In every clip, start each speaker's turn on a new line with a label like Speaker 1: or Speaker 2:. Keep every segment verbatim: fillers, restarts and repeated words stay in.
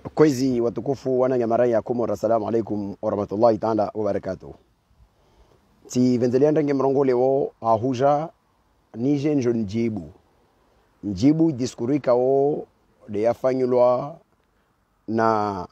Speaker 1: Kwezi watukufu wana nyamara ya Comores, assalamu alaikum warahmatullahi ta'ala wabarakatuh. Ti venzelia ndenge mrongo leo ahuja nije njo njibu. Njibu diskurika o de yafanyulwa na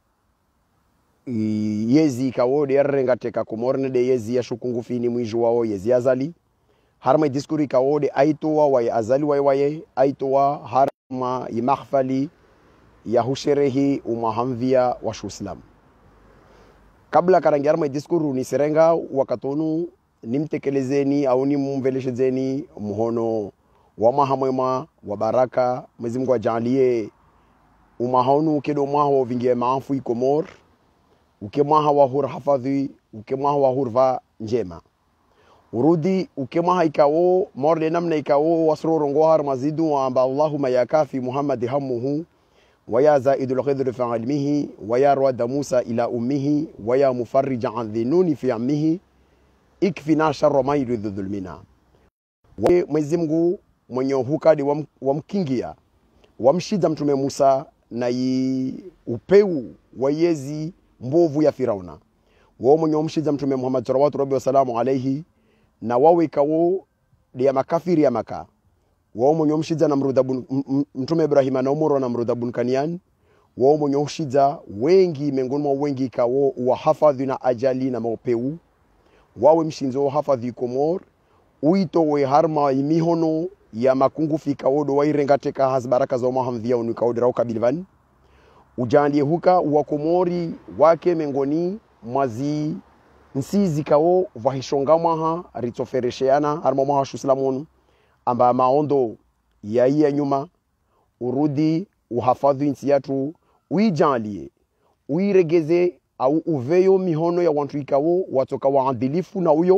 Speaker 1: yezi kawo de rengateka Comores de yezi ya shukungufini mwijua wao yezi azali. Harma diskurika o de aitowa wa azali wa waye aitowa harma imakhfali ya husherehi umahamvia wa shuislam. Kabla karangiarma diskuru ni serenga wakatonu nimtekelezeni au nimumveleshezeni muhono wa mahamwema wa baraka Mwenyezi Mungu ajalie umahonu kedo mwaho vingie maafu ikomor ukemaha wa hur hafadhi ukemaha wa hurva njema urudi ukemaha ikawo morde namna ikawo wasrorongo har mazidu wa amba Allahumma ya kafi Muhammad hammuhu ويا زائد الخضر في علمه ويا رواد موسى إلى أمه ويا مفرج عن ذنون في عمه اكفنا شر ما يريد ظلمنا Mwenyezi Mungu mwenye hukadi wam, wamkingia wamshida mtume Musa na upeu wa yezi mbovu ya Firauna wao mwenye wamshida mtume Muhammad sallallahu alaihi wasallam alayhi na wawe kawo ya makafiri ya Maka wao mwenye mshidza na mrudabun mtume Ibrahim na umuro na mrudabun Kanian wao mwenye mshidza wengi miongoni mwa wengi kawo wa hafadhi na ajali na maupeu wawe mshinzo hafadhi Comores uito we harma imihono ya makungu fika wodo wairengateka hasbaraka za mahamvia unukaudira ukabilvan ujandie huka wa Comores wake miongoni mwazi nsizi kawo vahishongamaha ritoferesheana harma mwa shuislamonu amba maondo ya iya nyuma urudi uhafadhi nchi yetu uijalie uiregeze au uveyo mihono ya wantu ikawo watoka waadilifu na uyo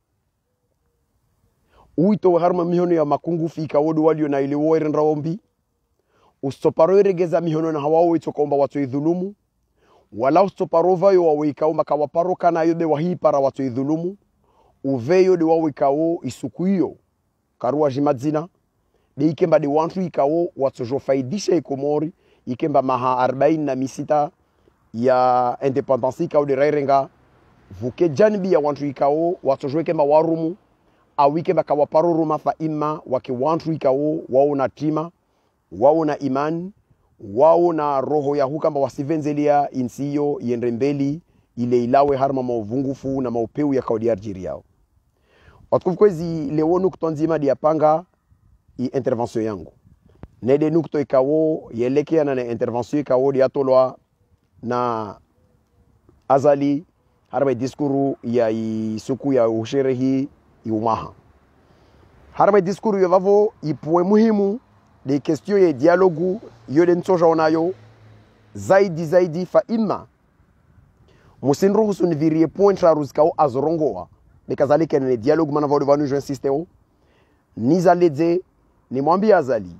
Speaker 1: uito harma mihono ya makungu fika wodo walio na ile woirenra ombi ustoparo iregeza mihono na hawao itoka omba watu idhulumu wala ustoparova yo wawikao makawaparo kana yobe wahipara watu idhulumu uveyo de wawikao isukuyo karua jimadzina de ikemba de wantu ikawo watsojo faidisha ikomori ikemba maha arobaini na misita ya independence ikawo de rairenga vuke janbi ya wantu ikawo watsojo ikemba warumu au ikemba kawaparuruma fa imma wake wantu ikawo wao na tima wao na imani wao na roho ya hukamba wasivenzelia insiyo yendrembeli ile ilawe harma mauvungufu na maupeu ya kaudi arjiri yao. Watukufu kwezi leo nukto nzima diapanga i intervention yangu. Nede nukto ikawo yelekea na intervention ikawo diatolwa na azali harba diskuru ya isuku ya usherehi iumaha. Harba diskuru ya vavo ipuwe muhimu de question ya dialogu yode nsoja onayo zaidi zaidi fa ima musinru husunivirie point raruzikao azorongoa nikazalika ni dialogue mana vado vanu j'insisteo nizaledze ni mwambia azali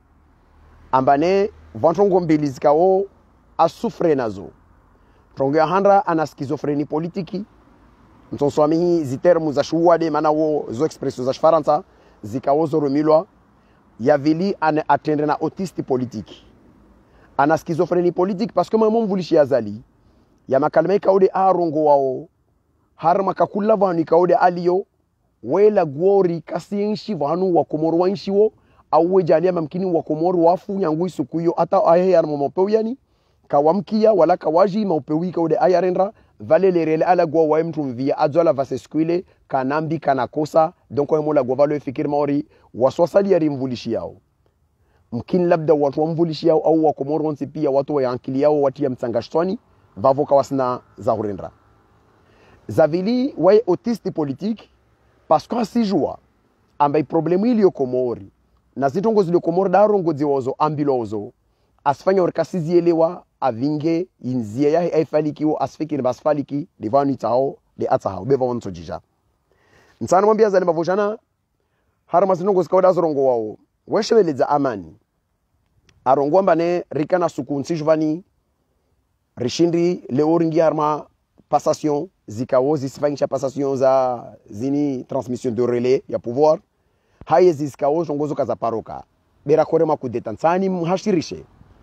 Speaker 1: ambane vantongo mbili zikao asufre nazo tonga handra ana schizophrenie politiki mtonswami zitermu za shuwade mana wo zo expression za Faransa zikao zo romilwa ya vili ana atendre na autiste politiki ana schizophrenie politique parce que moi mvulishi azali ya makalme kaude arongo wao harma kakula vanu kaude aliyo wela gwori kasinshi vanu wa Comores wanshiwo au wejalia mamkini wa Comores wafu nyangu isukuyo ata ahe harma mopeu yani kawamkia wala kawaji mopeu kaude ayarendra valelerele ala gwa wa mtu mvia azola vasesquile kanambi kanakosa donc wa mola gwa valo fikir maori waswasali yari mvulishi yao mkini labda watu wa mvulishi yao au wa Comores wansi pia watu wa yankili yao watia mtsangashtwani vavo kawasna za hurendra zavili wae autiste politique parce que si joie ambai problemu ili Comores na zitongo zile Comores darongo ziwozo ambilozo asfanya orkasizi elewa avinge inzia yahe aifaliki o asfiki ni basfaliki devani tao de atahao beva wonso jija nsana mwambia zale mavojana harama zitongo zikawada zorongo wao weshebeleza amani arongo mbane rikana sukunsi jvani rishindri leoringi harma passation zikawo zisifanyisha passation za zini transmission de relais ya pouvoir haye zikawo jongozo kaza paroka bera korema kudeta nsani mhashirishe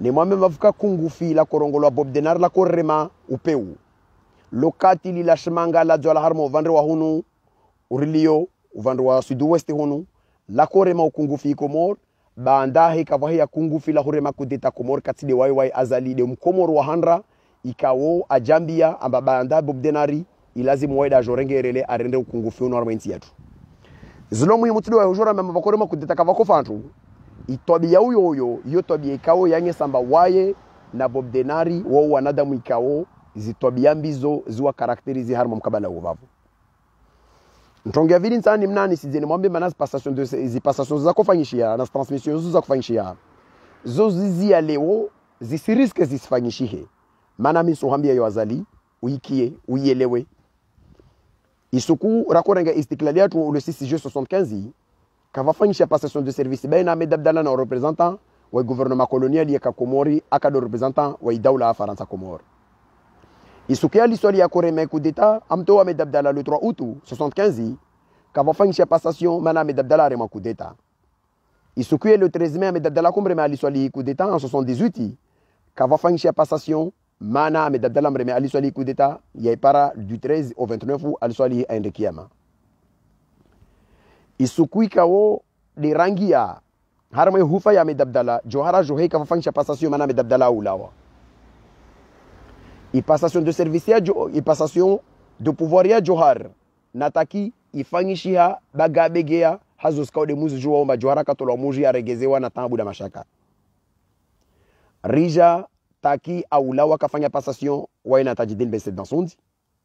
Speaker 1: ni mwame mafuka kungufi la korongolo bob denar la korema upeu lokati li la shmanga la jola harmo vandre wa hunu urilio uvandre wa sud-ouest hunu la korema ukungufi komor baandahi kavahi ya kungufi la hurema kudeta komor katide wai wai azali de mkomor wa handra ikawo ajambia amba baanda bob denari ilazimu waida jorengerele arende ukungufi hunu arma inti yetu zilo muhimu tudo wa hujora mama vakorema kudeta kavako fantu itobia uyo uyo iyo tobia ikawo yange samba waye na bob denari wo wanadamu ikawo zitobia mbizo ziwa karakterizi harma mkabala uvavu Ntongia vili nsani mnani sijeni mwambe manas passation de zi passation za kufanyishia na transmission za kufanyishia zo zizi ya leo zisiriske zisifanyishihe mana miso hambia yo azali uikie uielewe isuku rakorenga istiklalia tu le six juillet soixante-quinze kava fanyisha passation de service baina Ahmed Abdallah na représentant wa gouvernement colonial ya Comores akado représentant wa idawla ya Faransa Comores Isukia l'histoire ya Koreme coup d'état amto Ahmed Abdallah le trois août soixante-quinze kava fanyisha passation mana Ahmed Abdallah rema coup d'état Isukia le treize mai Ahmed Abdallah kombrema l'histoire coup d'état en soixante-dix-huit kava fanyisha passation mana Ahmed Abdallah mrema l'histoire coup d'état ya para du treize au vingt-neuf à l'histoire ende kiyama Isukui kawo de rangia harma hufa ya Ahmed Abdallah johara johei kava fanyisha passation mana Ahmed Abdallah ulawa I passation de service ya jo, i passation de pouvoir ya johar nataki ifanyishia bagabegea hazo skao de muzi juwa omba johara katolo muji ya regezewa na tambu da mashaka rija taki aulawa kafanya passation wa ina tajidin bese dansondi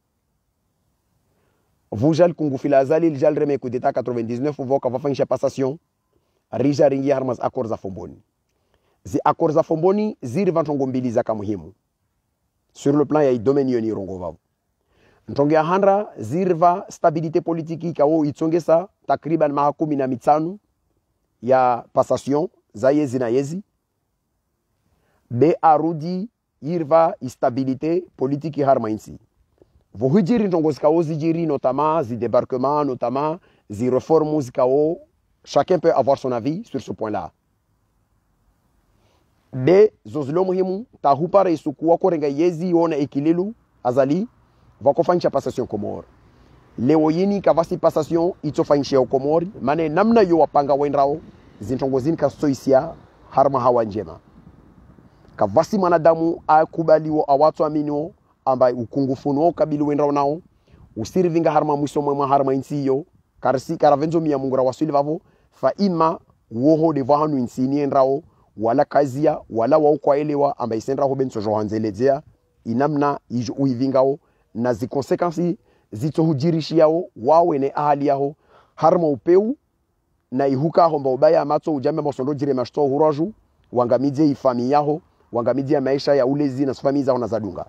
Speaker 1: vujal kungufila azali ljal reme coup d'état quatre-vingt-dix-neuf voka vafanyisha passation rija ringi harmas accords za fomboni zi accords za fomboni ziri vantongo mbili za kamuhimu sur le plan ya domaine yoni rongo vavu ntonge handra zirva stabilité politique kawo itsongesa takriban mahakumi na mitano ya passation za yezi na yezi be arudi yirva stabilité politique harma insi vo hujiri ntongo zikawo zijiri notamment zi débarquement notamment zi réformes zikawo chacun peut avoir son avis sur ce point là de zozilo muhimu tahupara isuku wako renga yezi ona ekililu azali vakofanyisha passation Comores leo yini kavasi passation itofanyisha Comores mane namna yo wapanga wenrao zintongo zini kasoisia harma hawa njema kavasi manadamu akubaliwo awatu aminio ambai ukungufuno kabili wenrao nao usirivinga harma mwiso mwema harma insiyo karsi karavenzo miya mungura wasuli vavo fa ima woho de vahanu insini enrao wala kazia wala wao kwa elewa ambaye sendra ho benso johanzelezea inamna ijo uivingao na zi consequences zito hujirishiao wawe ne ahali yao harma upeu na ihuka homba ubaya mato ujame mosondo jire mashto huraju wangamidie ifami yao wangamidie maisha ya ulezi na sufami zao na zadunga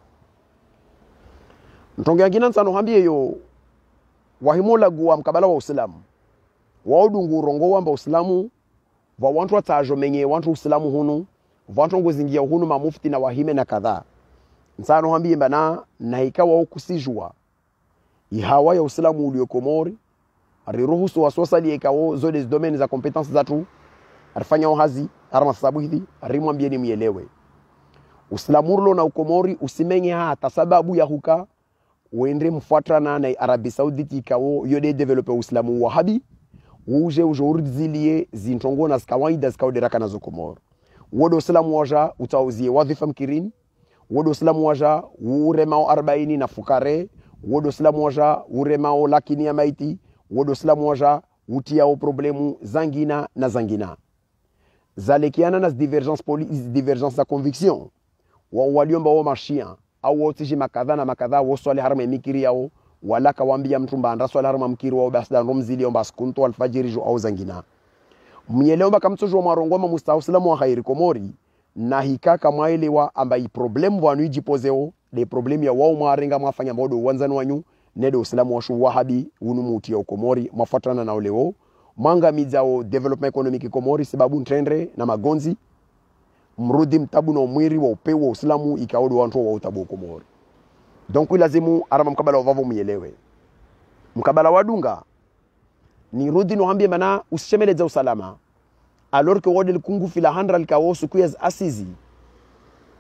Speaker 1: ntonge ngina nsano hambie yo wahimola guwa mkabala wa Uislamu waudungu rongo wamba Uislamu wa wantu watajo menye wantu Uislamu hunu wantu ngozingia hunu mamufti na wahime na kadhaa nsano hambie mbana na ikawa kusijua ihawa ya Uislamu ulio Comores ariruhusu waswasali ikawo zode domaine za competence zatu arifanya hazi arama sababu hivi arimwambie ni mielewe Uislamu ulo na Comores usimenye hata sababu ya huka uende mfuatana na Arabia Saudite ikawo yode developer Uislamu wahabi uje ujorudi zilie zintongo na kawaida zikaoderaka nazo Comores wodo Uislamu waja utauzie wadhifa mkirini wodo Uislamu waja uremao arobaini na fukare wodo Uislamu waja uremao lakini ya maiti wodo Uislamu waja utiao problemu zangina na zangina zalekiana na divergence politique divergence za conviction wa waliomba wa mashia au wotiji makadha na makadha woswali harama mikiri yao wala kawambia mtu mbanda swala harama mkiri wao basi dan romzili omba skunto alfajiri jo au zangina mnyeleomba kamtsojo marongoma mustauslamu wa khairi Comores na hikaka mwaelewa ambai problem wanuiji pozeo de problem ya wao marenga mafanya modo wanzani wanyu nedo Uislamu wa shu wahabi unumuti ya Comores mafatana na oleo manga mizao development economic Comores sababu ntrendre na magonzi mrudi mtabu na umwiri wa upeo wa Uislamu ikaodo wantu wa utabu Comores donc ilazimu arama mkabala wavavo mielewe mkabala wadunga ni rudi no hambie mana ushemeleza usalama alors que wode kungu fila handra likawo sukuyaz asizi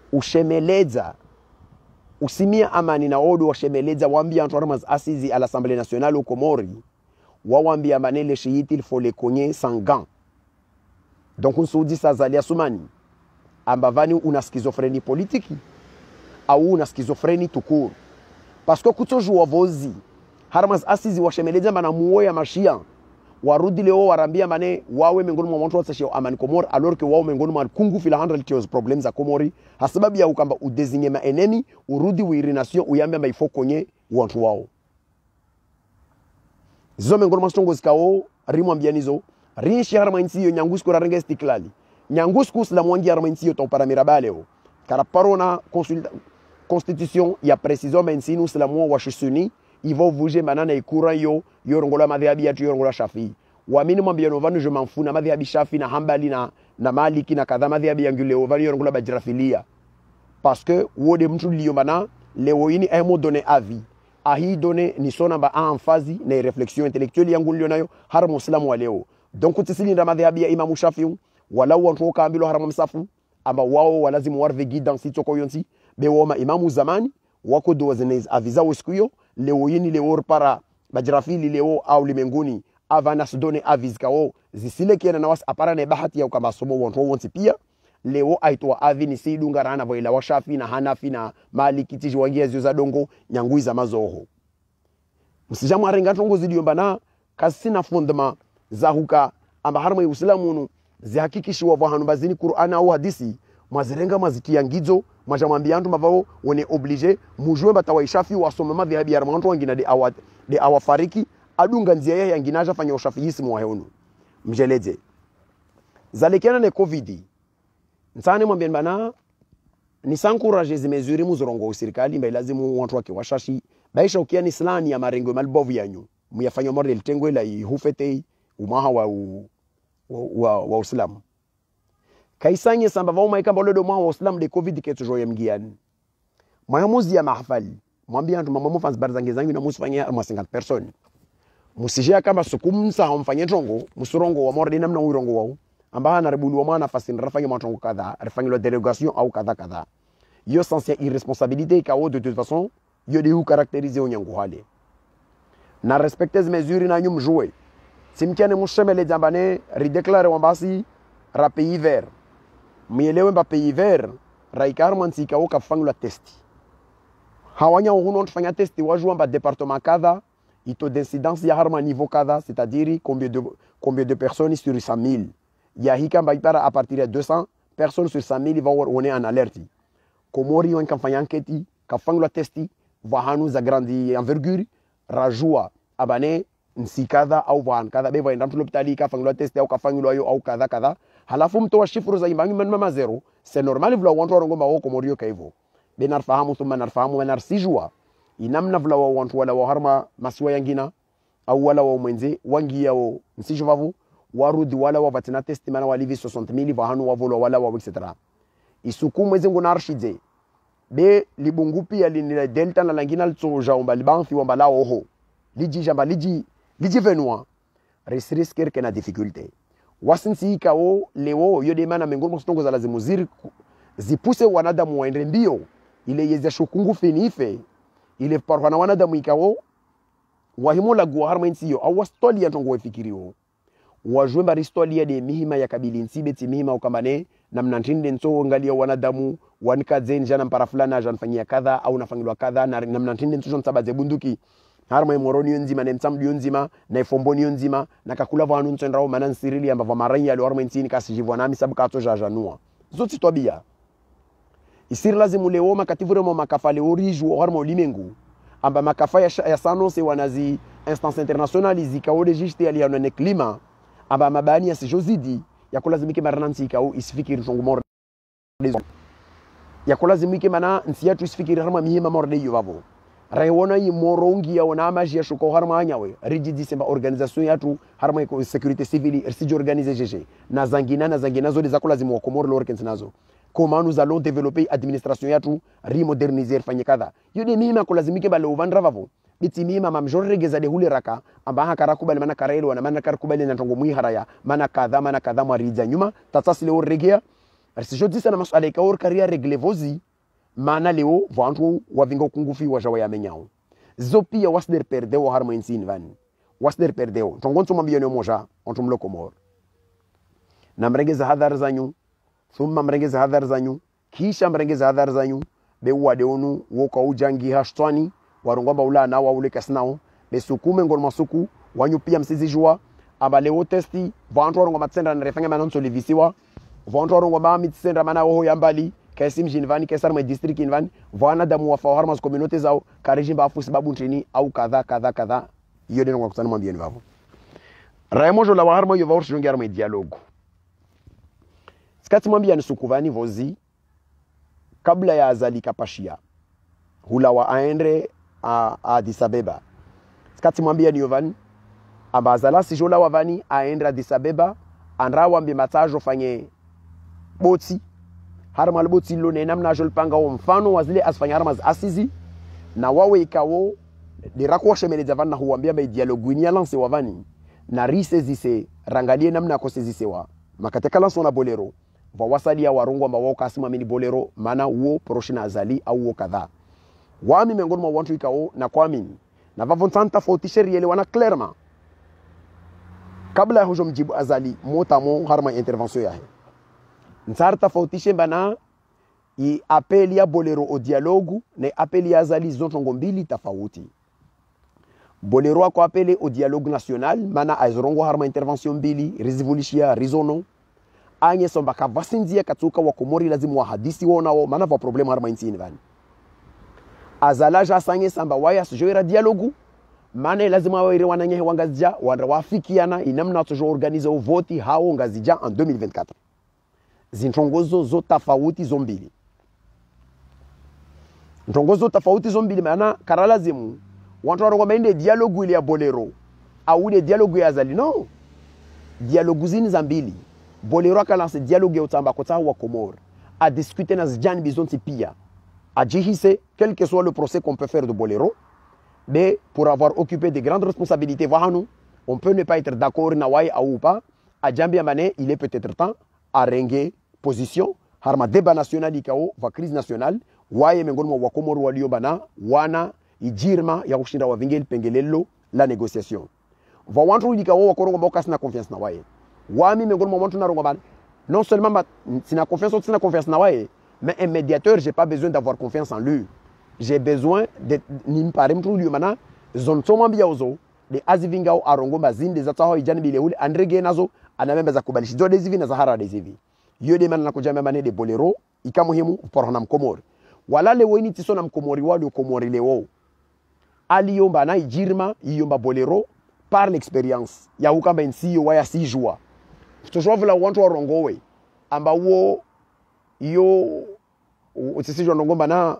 Speaker 1: ushemeleza usimia amani na odo washemeleza wambia antu armas asizi à l'Assemblée nationale au Comores wawambia manele shiiti il faut les cogner sans gants. Donc on se dit ça zalia sumani ambavani una schizophrénie politique au una schizophrénie tout court parce que kutojua vozi harmas asizi washemeleza mana muoya mashia warudi leo warambia mane wawe miongoni mwa watu wasashia amani Comores alors que wao miongoni mwa kungu fila handle tios problems za Comores hasababu ya ukamba udesinye ma enemy urudi wiri nation uyambia maifo konye watu wao zo miongoni mwa stongo zikao rimwambia nizo rinshi harma insiyo nyangusku rarenga stiklali nyangusku la mwangi harma insiyo to para mirabaleo karaparona constitution ya precision mensinu la mwa washusuni ivo vuje manana ikura yo yorongola madhabi ya yorongola Shafi waamini mwambia novanu je m'en na madhabi Shafi na Hanbali na na Maliki na kadha madhabi ya ngule ovani yorongola bajrafilia parce que wode mtu liyo mana leo ini emo donner avis ahi donner ni sona ba en phase na réflexion intellectuelle yangu liyo nayo har muislamu wa leo donc utisili na madhabi ya Imam Shafi wala watu kaambilo haramu msafu amba wao walazimu warve guidance sitoko yonsi be woma imamu zamani wako do zenez aviza usikuyo leo yini leo para bajrafili leo au limenguni avana sudone avizkao zisile kiana na was apara ne bahati ya kama somo wonto wonti pia leo aitwa avini sidunga rana voila wa Shafi na Hanafi na Maliki tiji wangia zio za dongo nyangui za mazoho msijamu arenga tongo zidiomba na kasina fondema za huka amba harma ya Uislamu zihakikishi wa vahanu bazini Qur'ana au hadisi mazirenga mazitia ngizo majamwambia antu mavao wone oblige mujue batawa Shafi wasome madhabi ya ramanto wangina de awad de awafariki adunga nzia yeye yanginaja fanya ushafiyisi mwaheonu mjeleje zalekiana ne covid nsane mwambia bana ni sankuraje zimezuri muzorongo serikali mba lazimu watu wake washashi baisha ukiani islani ya marengo malbovu yanyu muyafanya model tengo ila ihufete umaha wa u, wa, wa, wa Uislamu kaisanye samba vao maikamba lodo mwa wa Uislamu de covid ke toujours yamgiani mahamuzi ya mahafali mwambia antu mama mfans barzange zangu na musifanyia ma cinquante personnes musijia kama sukumsa hamfanye tongo musurongo wa morde namna urongo wao amba na rebulu wa mwana fasini rafanya matongo kadha rafanya la délégation au kadha kadha yo sans irresponsabilité kao de toute façon yo de hu caractériser onyango hale na respecter les mesures na nyum jouer simkiane mushemele jambane redeclare wambasi ra pays vert mielewe mba pays vert raikar mansika au kafanya la testi hawanya uhuno tufanya testi wajua mba département kadha ito d'incidence ya harma niveau kadha c'est-à-dire combien de combien de personnes sur cent mille ya hika mba ipara à partir de deux cents personnes sur cent mille va on est en alerte Comores yon kafanya enquête kafanya la testi vahanu za grandi envergure rajua abane nsikadha au van kadha beva enda mtulopitali kafanya la testi au kafanya yo au kadha kadha halafu mtoa shifru za imbangi mama zero c'est normal vula wantu warongo wao Comores kaivo benar fahamu thumma narfahamu benar sijua inamna vula wantu wala harma masiwa yangina au wala wa mwenze wangi yao msijuvavu warudi wala wa vatina testi mana walivi soixante mille vahanu wavolo wala wa et cetera isuku mwezi ngunarshije be libungupi ya linila delta na langina ltsoja umba libanfi wamba la oho liji jamba liji liji venwa risrisker kena difficulté wasinsi kao leo yode mana mengono mstongo za lazimu ziri zipuse wanadamu waende mbio ile yeze shukungu finife ile parwana wanadamu ikao wahimola guharma insiyo au wastoli ya tongo wefikirio wajue mbari stoli ya de mihima ya kabili nsibe ti mihima ukambane na mnantinde nso ngalia wanadamu wanikadze njana mpara fulana janfanyia kadha au nafanyilwa kadha na mnantinde nso nsabaze bunduki harma imoroni nzima na msamdi nzima na ifomboni nzima na kakula vanu ntendao manan sirili ambava maranya lo harma ntini kasijivwa nami sabuka to jajanua zoti tobia isir lazimu leo makativure mo makafale oriju harma limengu amba makafa ya, ya sano se wanazi instance internationale zikao registre ali ya klima amba mabani ya sijozidi ya kulazimike maranansi ikao isifikiri tongo morde ya kulazimike mana nsiyatu isifikiri harma mihima morde yovavo raiwona yi morongi ya wana maji ya shuko harma anyawe rigidi semba organisation yatu harma iko sécurité civile ersijo organiser jeje na zangina na zangina zo za kulazimu wa Comores lorkens nazo comment nous allons développer administration yatu remoderniser fanye kadha yode mihima kulazimike bale uvandra vavo biti mihima mamjore regeza de hule raka amba hakara kubali mana karelo na mana karakubali na tongo mwi haraya mana kadha mana kadha marija nyuma tatasile regea si je dis ça na masuala ikaor karia regle vozi maana leo vantu wavinga kungufi wajawa ya menyao zopia wasder perdeo harma insini vani wasder perdeo tongonto mambione moja onto mlokomor na mregeza hadhar zanyu thumma mregeza hadhar zanyu kisha mregeza hadhar zanyu be wadeonu woka ujangi hashtwani warongomba ula na wa ule kasnao be sukume ngol masuku wanyu pia msizijua aba leo testi vantu warongomba tsenda na refanga manonso livisiwa vantu warongomba mitsenda mana ho yambali kasim jinvani kesar ma district invan vana damu wa farmas communauté zao karijimba afu sababu ntini au kadha kadha kadha hiyo ndio ngakutana mwambieni wao Raimojo la warma yo vaur jongar ma dialogue skati mwambia ni sukuvani vozi kabla ya azali kapashia hula wa aendre a Addis Abeba skati mwambia ni yovani abazala si jola wavani aendre Addis Abeba anrawa mbi matajo fanye boti harma alboti lo ne namna jol panga o mfano wazile asfanya harma asizi na wawe ikawo de rakwashe mele davana huambia ba dialogue ni lance wavani na rise zise rangalie namna ko sezisewa makatekala sona bolero va wasali ya warungu amba wao kasima mini bolero mana uo proshina azali au uo kadha wami miongoni mwa watu ikao na kwamini na vavontanta fautishe riele wana clairement kabla hujo mjibu azali motamo harma intervention yahe nsarta fautishe bana i apeli ya bolero o dialogue ne apeli ya azali zontongo mbili tafauti bolero ako apeli o dialogue national mana aizrongo harma intervention mbili rizivulishia rizono anye somba kavasinzia katuka wa Komori lazimu wa hadisi wona wo mana va problem harma insini vani azala ja sanye samba waya sujoira dialogue mana lazima wa ire wananye wangazija wanda wafikiana inamna tujo organize o voti hao ngazija en deux mille vingt-quatre zintongozo zo tafauti zombili ntongozo tafauti zombili mana karalazimu wantu warongo maende dialogue ile ya bolero au ile dialogue ya azali no dialogue zini za mbili bolero akalance dialogue ya utamba kota wa Comores a discuter na zijani bizonti pia a jihise quel que soit le procès qu'on peut faire de bolero mais pour avoir occupé de grandes responsabilités vahanu on peut ne pas être d'accord na wai ou pas a jambi amane il est peut-être temps à renge position harma débat national ikao va crise nationale waye miongoni mwa Comores walio bana wana ijirma ya kushinda wa vingeli pengelelo la négociation va wantu ikao wa korongo mboka sina confiance na waye wami miongoni mwa wantu na rongo bana non seulement ma, sina confiance sina confiance na waye mais un médiateur j'ai pas besoin d'avoir confiance en lui j'ai besoin de ni pare mtu lui mana zone soma bia ozo de azivingao arongo bazinde za taho ijani bile ule andrege nazo anamemba za kubalishi zo dezivi na zahara dezivi yode man na kujama mane de bolero ikamuhimu porona mkomori wala le woni tiso na mkomori wali komori leo aliyomba na ijirma yomba bolero par l'expérience ya ukamba nsiyo waya sijua tujovula wantu warongowe amba wo yo utisijwa ndongomba na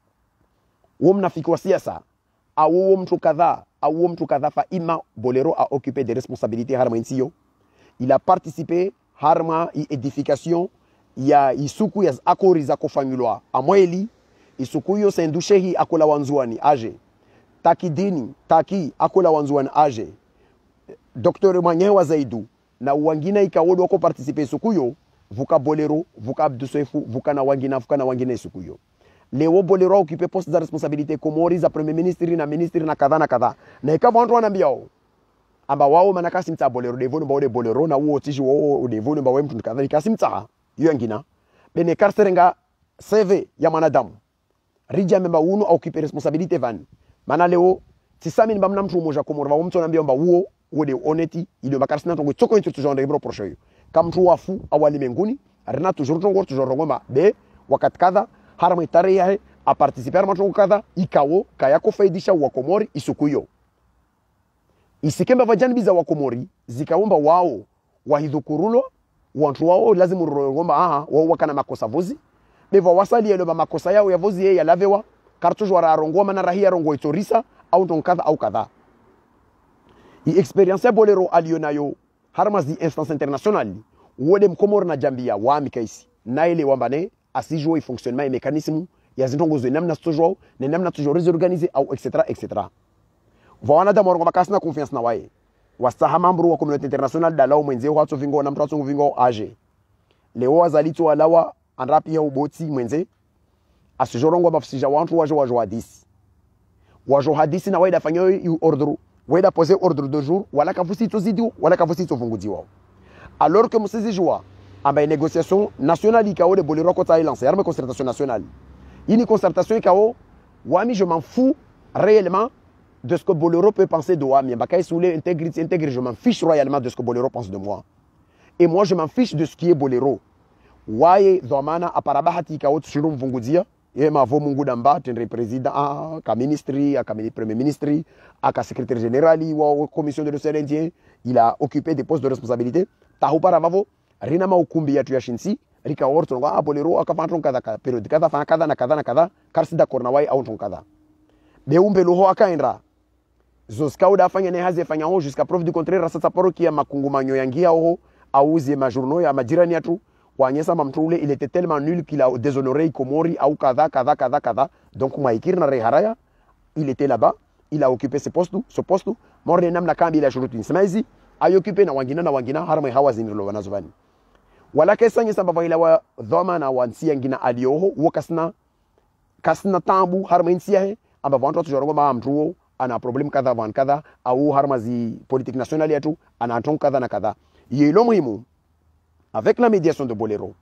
Speaker 1: wo mnafiki wa siasa au wo mtu kadha au wo mtu kadha fa ima bolero a occupé des responsabilités harma nsiyo il a participé harma i edification ya isuku ya akori za kofanyulwa amweli isuku yo sendushehi akola wanzuani age taki dini taki akola wanzuani age docteur Manyewa Zaidu na wangina ikawodo wako participer isukuyo vuka bolero vuka abdusefu vuka na wangina vuka na wangina isukuyo leo bolero occupé poste de responsabilité Comores za premier ministre na ministre na kadha na kadha na ikaba watu wanambiao amba wao manakasi mta bolero devonu ba bolero na wo tishi wo devonu ba mtu kadha ikasimta hiyo ngina bene karserenga C V ya manadamu rija memba uno occupé responsabilité van mana leo tisami ni bamna mtu mmoja Comores ba mtu anambia amba uo wode honesti ile bakarsina tongo tsoko into toujours de proche kam mtu wafu awali menguni arina toujours tongo toujours ngoma be wakati kadha harama itare yahe a participer matongo kadha ikawo kayako faidisha wa Comores isukuyo isikemba vajani biza wa Comores zikaomba wao wahidhukurulo wantu wao lazima ngomba aha wao wakana makosa vozi beva wasali yelo ba makosa yao ya vozi yeye yalavewa kartu jwara rongoma na rahia rongo itorisa au tonkadha au kadha i experience ya bolero alionayo harma zi instance internationale wode mkomor na jambia wa mikaisi na ile wambane asijua i fonctionnement et mécanisme ya zintongozo namna toujours ne namna toujours réorganiser au etc etc vawana da morongo makasina confiance na wae wastaha mambo wa communauté internationale da lao mwenze watu vingo na mtu vingo age leo azali tu alawa anrapi ya uboti mwenze asijorongo bafsija wantu wajo wajo hadisi wajo hadisi na waida fanyo yu ordre waida poser ordre de jour wala kafusi to zidio wala kafusi to fungudiwa alors que musizi joa amba négociation nationale ikao de bolero ko ta lancer arme concertation nationale une concertation ikao wami je m'en fous réellement de ce que Bolero peut penser de moi. Bakay soulé intégrité intègre, je m'en fiche royalement de ce que Bolero pense de moi. Et moi je m'en fiche de ce qui est Bolero. Waye dhamana aparabahati ikao tshirum vungudia et ma vo mungu damba tenre président ka ministre ka premier ministre ka secrétaire général wa commission de l'océan Indien, il a occupé des postes de responsabilité. Tahu para vavo rina ma ukumbi ya tuyashinsi rika orto ngo a Bolero akafantron kada ka period kada fa kada na kada na kada karsi da korna wai au ton kada. Be umbe loho akaendra zoskauda afanya ne haze fanya ho jusqu'à preuve du contraire sasa paroki ya makungumanyo yangia ho auzie majournaux ya majirani atu wanyesa mamtule il était tellement nul qu'il a déshonoré Comores au kada kada kada kada donc maikir na reharaya il était là-bas il a occupé ce poste ce poste morne namna kambi ila shuruti semazi a occupé na wangina na wangina harma hawazini lo wanazovani wala kesa nyesa bava ila wa dhoma na wansi ngina alioho wakasna kasna tambu harma insia he amba vantu tujorongo ma mtuo ana problem kadha van kadha au harmazi politique nationale yetu ana anton kadha na kadha yelo muhimu avec la médiation de Bolero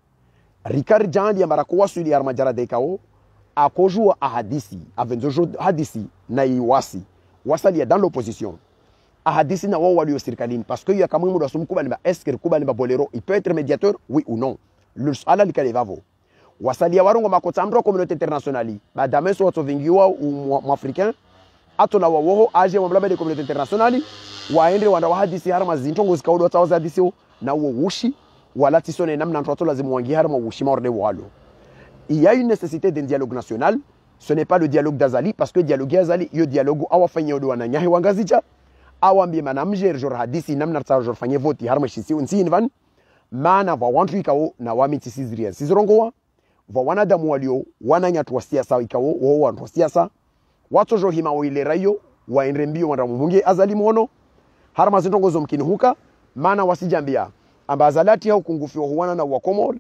Speaker 1: Ricard Jandi ambara kwa suli harma jara dekao akojua ahadisi avenzojo hadisi na iwasi wasali dans l'opposition ahadisi na wao walio serikalini parce que il y a quand même doit kubali ba est-ce que kubali ba Bolero il peut être médiateur oui ou non le ala likalevavo wasali warongo makota mro communauté internationale ba dameso watu vingiwa mu africain atona wawo aje wamlaba de communauté internationale waende wanda wahadisi harma zintongo zikaudo tawaza hadisi na wo wushi wala tisone namna ntoto lazima wangi harma wushi morde walo. Il y a une nécessité d'un dialogue national, ce n'est pas le dialogue d'Azali parce que dialogue d'Azali yo dialogue awafanya do wananyahi wangazija awambie manamjer jor hadisi namna tsa jor fanye voti harma shisi unsi invan mana va wantu ikao na wamiti sizria sizirongowa va wanadamu walio wananyatu wa siasa ikao wo wantu wa siasa watu jo hima wile rayo waende mbio wanda mungi Azali mono harma zintongozo mkini huka mana wasijambia amba Azalati au kungufio huwana na wakomori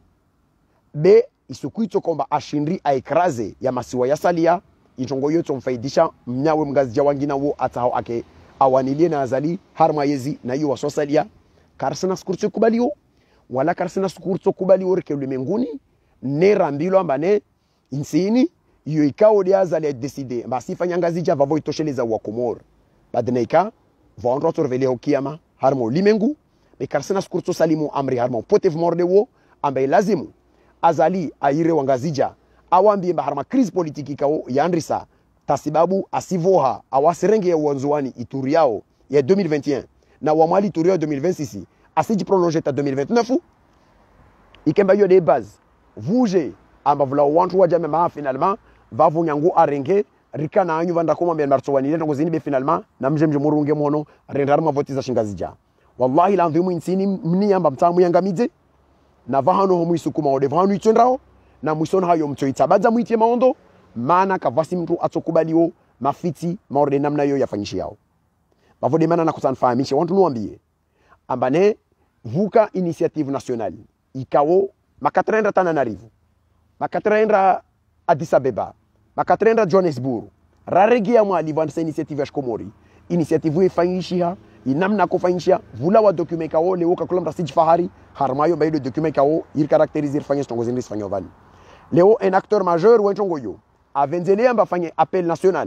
Speaker 1: be isukuito kwamba ashindri aikraze ya masiwa ya salia itongo yoto mfaidisha mnyawe mgazija wangina wo atao ake awanilie na Azali harma yezi na hiyo wasosalia karsana skurtso kubalio wala karsana skurtso kubalio reke ulimenguni ne rambilo ambane insini iyo ikao de Azali décider basi fanya ngazija vavo itosheleza wa Comores badneika vondro torvele hokiama harmo limengu be karsana skurtso salimu amri harmo potev morde wo ambe lazimu Azali aire wangazija awambie harma crise politique ikao yandrisa tasibabu asivoha awaserenge ya uanzuani ituri yao ya deux mille vingt et un na wamali ituri ya deux mille vingt-six asiji prolonger ta deux mille vingt-neuf ikemba yo de base vuje amba vula wantu wa jame ma finalement va vunyangu arenge rikana anyu vanda koma mbia martwani lendo ngozini be finalement na mjemje murunge mono rendarma votiza shingazija wallahi la mvimu insini mni amba mtamu yangamidze na vahano homu isukuma ode vahano itwendrao na mwisona hayo mto itabaza muitie maondo maana kavasi mtu atokubaliwo mafiti maorde namna yo yafanyishi yao bavode mana na kutanfahamisha wantu nuambie ambane vuka initiative nationale ikao makatrenda Tananarivo makatrenda Addis Abeba makatrenda Johannesburg raregia mwa livansa initiative ya Comores initiative ifanyishia inamna kufanyishia vula wa document kao leo kakulam rasij fahari harmayo bailo document kao il caractériser fanyes tongo zindis fanyovani leo un acteur majeur wa tongo yo avenzele amba fanye appel national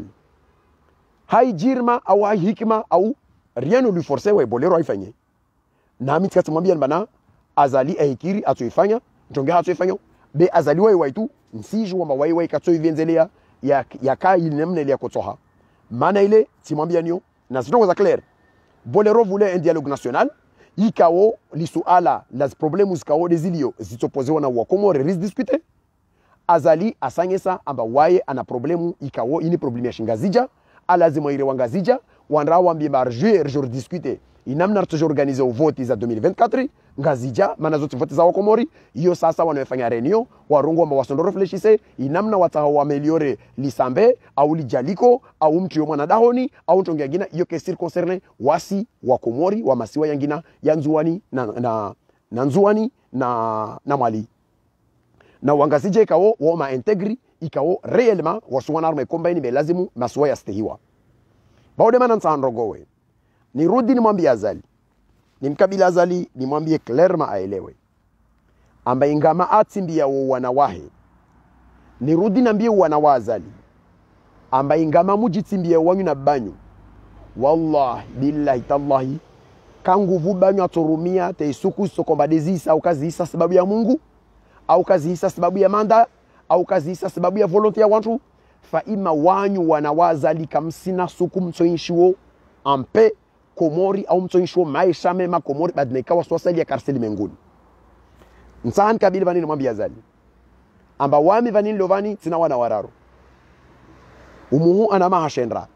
Speaker 1: hai jirma au hai hikma au rien ne lui forcer wa Bolero haifanye na mimi tumwambia bana Azali aikiri atoifanya ntonge atoifanya be Azali wai waitu nsiju wa wai wai katoi venzelea ya ya kai namna ile ya kutoha maana ile timwambia nio na zitongo za clair Bolero voulait un dialogue national ikao lisuala las problemus kao desilio zitopozewa na wa Comores ris discuter Azali asanyesa amba waye ana problemu ikao ini problemu ya shingazija alazima ire wangazija wanra wambie barjue rejor discuter inamna tujo organiser au vote za deux mille vingt-quatre ngazija mana zote vote za wa Comores hiyo sasa wanafanya reunion warungu amba wasondo reflechise inamna wataho ameliore lisambe au lijaliko au mtu yomana dahoni au ntonge yangina hiyo kesir concerne wasi wa Comores wa masiwa yangina ya nzuani na na na nzuani na na Mali na wangazije ikawo wa ma integri ikawo réellement wasuwana arme kombaini be lazimu maswa yastehiwa baude manan sanrogowe ni rudi ni mwambie Azali ni mkabila Azali ni mwambie clairement aelewe amba ingama atimbia wa wanawahe ni rudi nambie wanawa Azali amba ingama mujitimbia wanyu na banyu wallahi billahi tallahi kangu vubanyu aturumia te isuku sokomba dezisa au kazi isa sababu ya Mungu au kazi isa sababu ya manda au kazi isa sababu ya volonté ya watu fa ima wanyu wanawazali kamsina suku mtoinshiwo ampe Komori au mtoinshiwo maisha mema Komori badneka waswasali ya karseli menguni nsan kabili vanini mwambia Azali amba wami vanini lovani tina wana wararo umuhu anama hashendra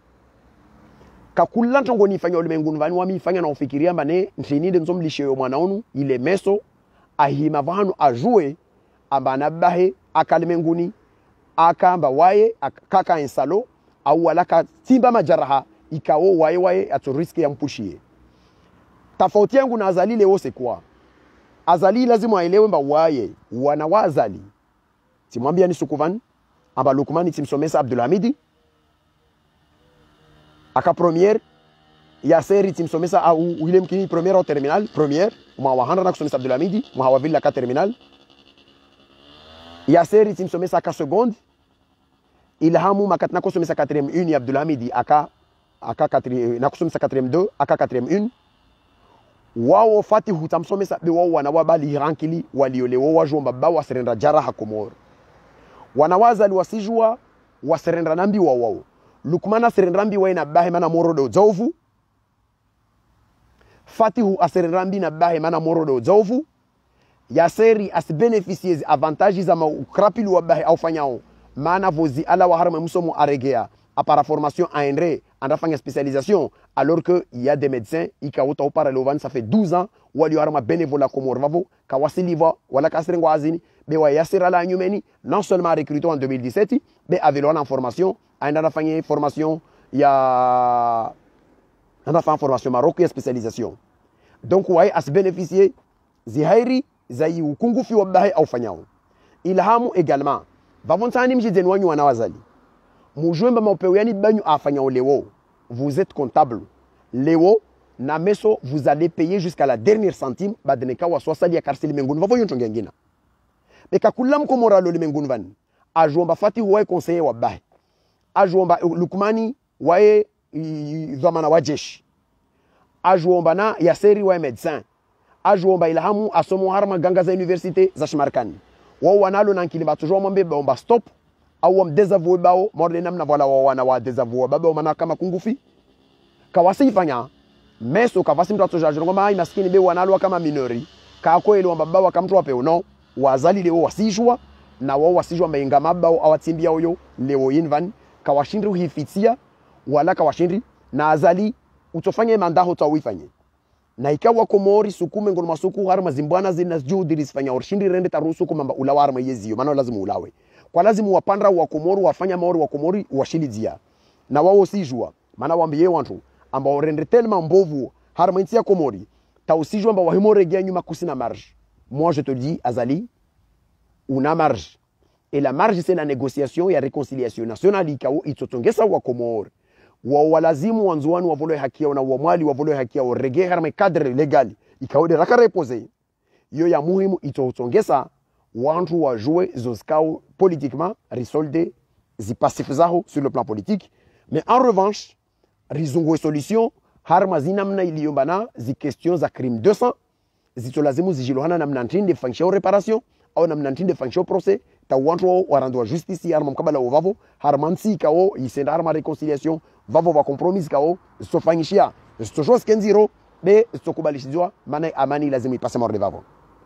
Speaker 1: kakula ntongo nifanya ulimenguni vani wami ifanya na ufikiria mbane nshinide nzomlishe yo mwanaonu ile meso ahima vanu ajue amba nabahe akalimenguni akamba waye kaka insalo au walaka timba majaraha ikawo waye waye aturiski ya mpushie tofauti yangu na Azali leo sekwa Azali lazima aelewe mba waye wanawa Azali timwambia ni sukuvan amba Lukmani timsomesa Abdulhamidi aka première ya seri timsomesa au Willem Kini première au terminal première mwa wahanda na kusomesa Abdulhamidi mwa wavilla ka terminal ya seri timsomesa aka seconde ilhamu makat na kusomesa quatrième une ya Abdulhamidi aka aka quatrième na kusomesa quatrième deux aka quatrième une wao fatihu tamsomesa be wao wanawa bali rankili waliolewa wajomba ba waserenda jaraha Komoro wanawazali wasijua waserenda nambi wao wao Lukmana serendrambi wa ina bahe mana morodo zovu Fatihu aserendrambi na bahe mana morodo zovu Yaseri as beneficiez avantages ama ukrapilu wa bahe au fanyao mana vozi ala wa harma musomo aregea a para formation A N R E anda fanya spécialisation alors que il y a des médecins ikauta upara lovan ça fait douze ans wali harma bénévola Komoro vavo kawasiliva wala kasrengo azini be wa yasera la nyumeni non seulement recruté en deux mille dix-sept mais avec en formation aenda nafanya formation ya anda fanya formation Maroc ya spécialisation donc wae as bénéficier zihairi zai ukungufi wa bahe au fanyao ilhamu également vavontani mjideni wanyu wanawazali mujwemba maupewani banyu afanyao lewo vous êtes comptable lewo na meso vous allez payer jusqu'à la dernière centime badneka wa swasali ya karseli menguni vavoyo ntonge ngina beka kulam Komoro lo menguni van ajomba fati wae conseiller wa bahe ajomba Lukmani wae dhamana wa jeshi ajomba na Yaseri wae médecin ajomba ilhamu asomo harma ganga za université za Shimarkani wao wanalo na nkili batujwa mwambe bomba stop au wam désavoué bao morde namna voila wao wana wa désavoué baba mana kama kungufi kawasi fanya meso kavasi mtu atojaje ngoma ai maskini be wanalo kama minori kako ile wamba baba kamtu wape uno wazali leo wasijwa na wao wasijwa mainga mabao awatimbia huyo leo invan kawashindri hifitia wala kawashindri na azali utofanya mandaho tawifanye na ikawa Komori sukume ngoma suku harma zimbwana zina judi fanya orshindri rende tarusu kumamba ulawarma yezio maana lazima ulawe kwa lazima wapandra wa Komoro wafanya maori wa Komori washilidia na wao sijua maana waambie watu ambao rende tellement mbovu harma ntia Komori tausijwa ambao wahimore gya nyuma kusina marge. Moi je te dis Azali una marge et la marge c'est la négociation et la réconciliation nationale ikao itotongesa wa Komoro wa walazimu wanzuani wavolo haki yao na wamwali wavolo haki yao rege harma cadre legal ikao de rakare pose yo ya muhimu itotongesa wantu wajue zoskao politiquement risolde zipasifizaho sur le plan politique mais en revanche rizungo solution harma zinamna iliyombana zi questions za crime deux cents zitolazimu zijilohana namna ntinde function réparation au namna ntinde function procès ta wantu warandwa justice harma mkabala ovavo harma nsi kao isenda harma réconciliation vavo va compromis kao sofanyishia stoshos kenziro be stokubalishizwa maana amani lazima ipase morde vavo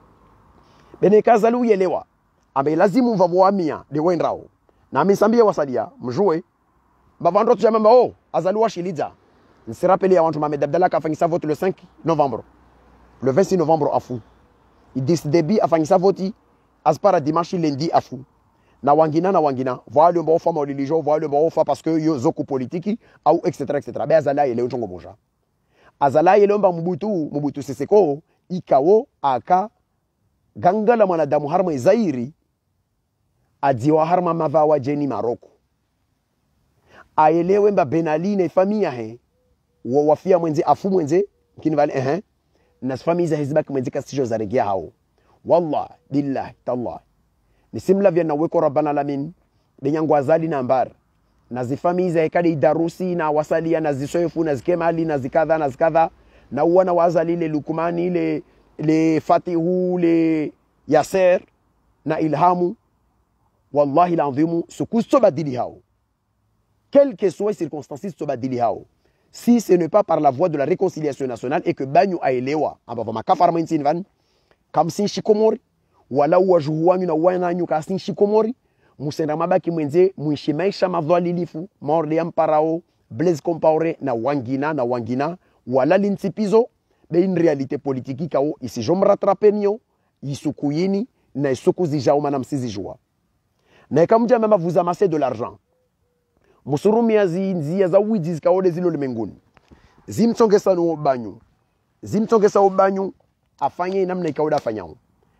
Speaker 1: bene kazalu yelewa ambe lazimu mvavoamia de wendrao na misambia wasalia mjue bavandro tujamamba oh azalu washiliza nsirapeli ya wantu Mohamed Abdallah kafanyisa vote le cinq novembre le vingt-six novembre afu idisdebi afanyisa vote aspara dimanche lundi afu na wangina na wangina voile mbo fa religion voile mbo fa parce que yo zoko politique au etc etc be azala ile utongo moja azala ile mba mbutu mbutu seseko ikao aka gangala mwanadamu harma izairi adziwa harma mavawa jeni Maroko aelewe mba benali na famia he wa wafia mwenze afu mwenze kini vale eh na famia za hizbaki mwenze kasisho za regia hao wallah billah tallah nisimla vya na weko rabbana alamin benyangu azali na mbar na zifamia za hekadi darusi na wasalia na zisoefu na zikemali na zikadha na zikadha na uwana wazali ile lukumani ile le fatihu le yaser na ilhamu wallahi l'anzimu sukusto badili hao quelles que soient les circonstances sobadili hao si ce n'est pas par la voie de la réconciliation nationale et que banyu aelewa ambavyo makafarma nchini van kama si shikomori wala wajuhuanyu na wananyu kasi shikomori musenda mabaki mwenze muishi maisha madhalilifu morde amparao Blaise Compaoré na wangina na wangina wala lintipizo be une réalité politique kao isi jom rattraper nyo isukuyini na isukuzi jauma na msizi jua na kamja mama vous amassez de l'argent musurumia zinzia za wiji zikaode zilo limenguni zimtongesa no banyu zimtongesa ubanyu afanye namna ikaoda afanyao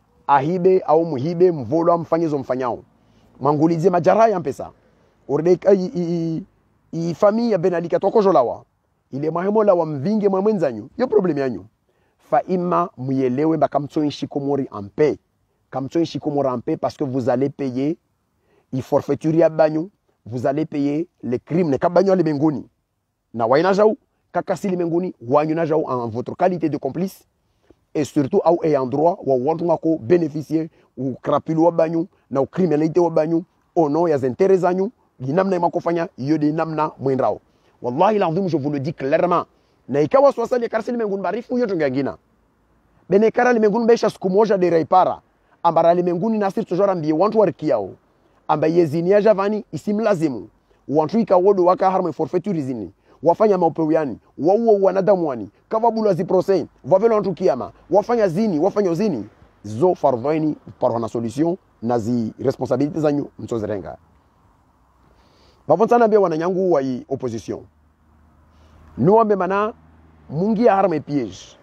Speaker 1: ahibe au muhibe mvolo amfanyizo mfanyao mangulizie majara ya mpesa ordeka i, i, i famille benalika tokojolawa ile mahemola wa mvinge mwa mwenzanyu yo problem yanyu fa imma muyelewe ba kamtso shikomori ampe kamtso shikomori ampe parce que vous allez payer i forfaiture ya banyu vous allez payer les crimes ne kabanyo limenguni na waina jau kakasi limenguni wanyu na jau en votre qualité de complice et surtout au ayant droit wa watu ngako bénéficier ou krapilo wa banyu na u criminalité wa banyu ono ya intérêts zanyu linamna makofanya iyo de namna mwendrao wallahi l'azim je vous le dis clairement na ikawa swasali karasi limenguni barifu yo tungangina bene kara limenguni besha siku moja de reipara ambara limenguni nasir toujours ambie wantu warkiao amba yezinia javani isimlazimu wantu ikawodo waka harma forfaiture zini wafanya maupewani wauo wanadamu wani kavabulu aziprocès vavelo wantu kiama wafanya zini wafanya zini zo fardhaini par na solution na zi responsabilité zanyu mtozerenga bavonsana bia wananyangu wa i opposition nuambe mana mungi harma piège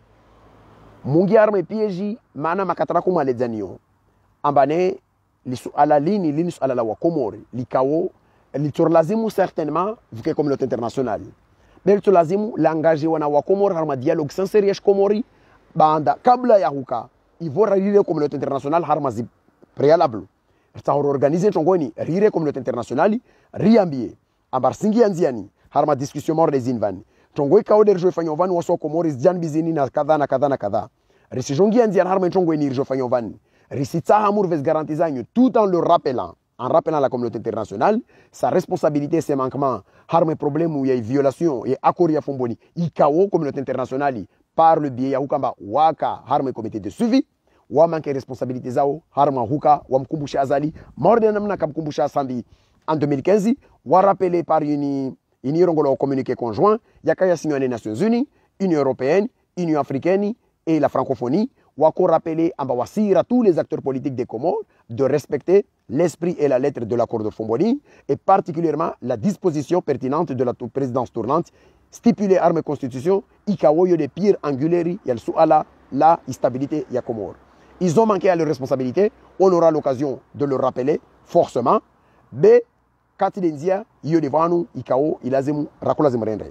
Speaker 1: mungi harma piège mana makatara kuma ledzanio ambane lisu ala lini lini ala la wa Comores likao liturlazimu certainement vuke communauté internationale bel tulazimu l'engagé wana wa Comores harma dialogue sincère ya Comores banda kabla ya huka ivora rire communauté internationale harma zi préalable tsauro organiser tongoni rire communauté internationale riambie ambar singi anziani harma discussion mort des invani tongoi kao der jofanya van waso Comores jan bizini na kadha na kadha na kadha risijongi anziani harma tongoi ni jofanya van Risitsa Hamour veut garantir tout en le rappelant, en rappelant la communauté internationale, sa responsabilité, ses manquements, harme problème où il y a une violation et accord ya fomboni, ikao communauté internationale par le biais ya hukamba waka harme comité de suivi, wa manque responsabilité zao harma huka wa mkumbusha azali, morde namna kamkumbusha sambi en deux mille quinze, wa rappelé par une une irongolo communiqué conjoint, yakaya signé les Nations Unies, Union européenne, Union africaine et la francophonie. Ou encore rappeler à tous les acteurs politiques des Comores de respecter l'esprit et la lettre de l'accord de Fomboni et particulièrement la disposition pertinente de la présidence tournante stipulée arme constitution ikawoyo de pire anguleri yal suala la stabilité ya Comores. Ils ont manqué à leurs responsabilités, on aura l'occasion de le rappeler forcément. B Katilenzia yo devanu ikao ilazimu rakolazimu rendre.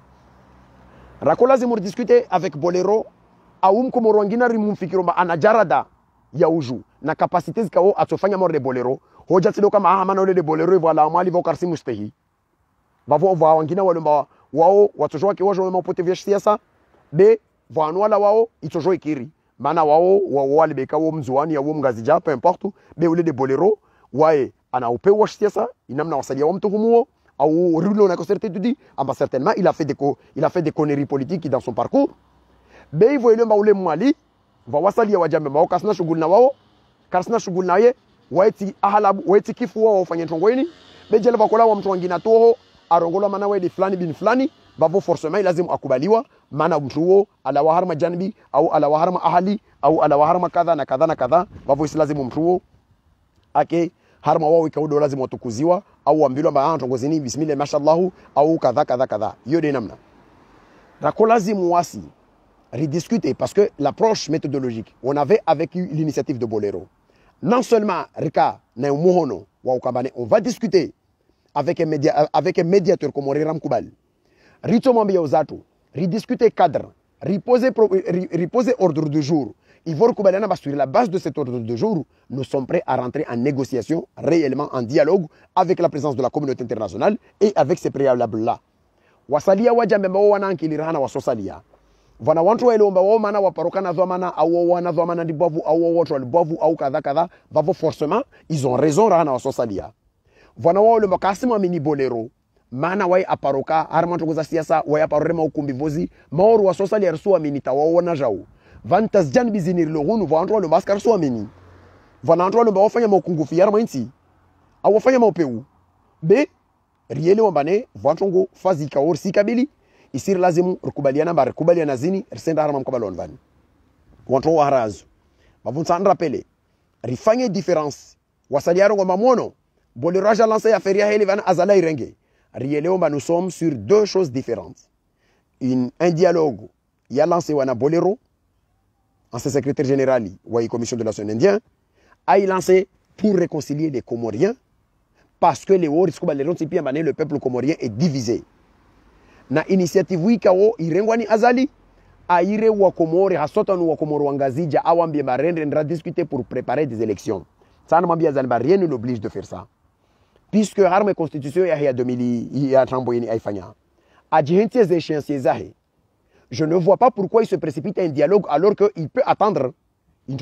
Speaker 1: Rakolazimu discuter avec Bolero aum Comoro wangina rimumfikiro ma anajarada ya uju na kapasite zikao atofanya morde Bolero hoja tido kama aha ole de Bolero voilà mali vokarsi mustehi bavo va wangina walomba wao watojoa ke wajo mapote vya siasa be vanu wala wao itojo ikiri mana wao wao wale bekawo mzuani ya wo mgazija peu importe be ule de Bolero wae ana upewa siasa inamna wasalia wa mtu humuo au rulo na concerté tu amba certainement il a fait des il a fait des conneries politiques dans son parcours bei voile mba ule mwali va wasali ya wajambe mao kasna shughuli na wao kasna shughuli na ye waiti ahalabu waiti kifu wao ufanye tongoini bejele bakola wa mtu wangina toho arongola mana wewe fulani bin fulani bavo forcément lazima akubaliwa maana mtu huo ala waharma janbi au ala waharma ahali au ala waharma kadha na kadha na kadha bavo lazima mtu huo ake harma wao ikaudo lazima watukuziwa au ambilwa ba tongozini bismillah mashallah au kadha kadha kadha hiyo ndio namna rako lazima wasi rediscuter parce que l'approche méthodologique, on avait avec l'initiative de Bolero. Non seulement Rika, on va discuter avec un, média, avec un médiateur comme Ram Koubal. Ritomambi Ozato, rediscuter cadre, reposer, reposer ordre du jour. Il faut que sur la base de cet ordre du jour, nous sommes prêts à rentrer en négociation, réellement en dialogue avec la présence de la communauté internationale et avec ces préalables-là. Wasalia wajambe wana nkilirana wasosalia. Vana wantu waelomba wao mana waparoka na dhamana au wana dhamana di bovu au watu walibovu au kadha kadha, vavo forcément ils ont raison rana wasosalia. Vana wao le makasima mini bolero. Mana wai aparoka harmanto goza siasa wai aparorema ukumbi vozi maoru wasosalia rsuwa mini tawa wana jao. Vantas jan bizinir lo hunu vantu le maskar suwa mini. Vana wantu walemba wafanya maukungufi yarma inti. Au wafanya maupeu. B riele wambane vantongo fazi kaor sikabili isir lazimu rukubaliana bar kubaliana zini resenda harama mkabalon van wanto harazu bavunsa rappele rifanye différence wasaliaro ngoma mono bolero a lancé affaire ya heli van azala irenge riele wamba nous sommes sur deux choses différentes. Une un dialogue il a lancé wana bolero ancien secrétaire général wa commission de l'action indien a lancé pour réconcilier les Comoriens. Parce que les le peuple comorien est divisé. Na initiative wikao irengwani azali aire wa Comores hasota wa Comores wangazija awambie marendre ndra discuter pour préparer des élections. Ça ne m'ambia zanba rien ne l'oblige de faire ça. Puisque harme constitution ya ya deux mille ya tramboyini aifanya. Adjihenti les échéanciers zahe. Je ne vois pas pourquoi il se précipite à un dialogue alors qu'il peut attendre. Il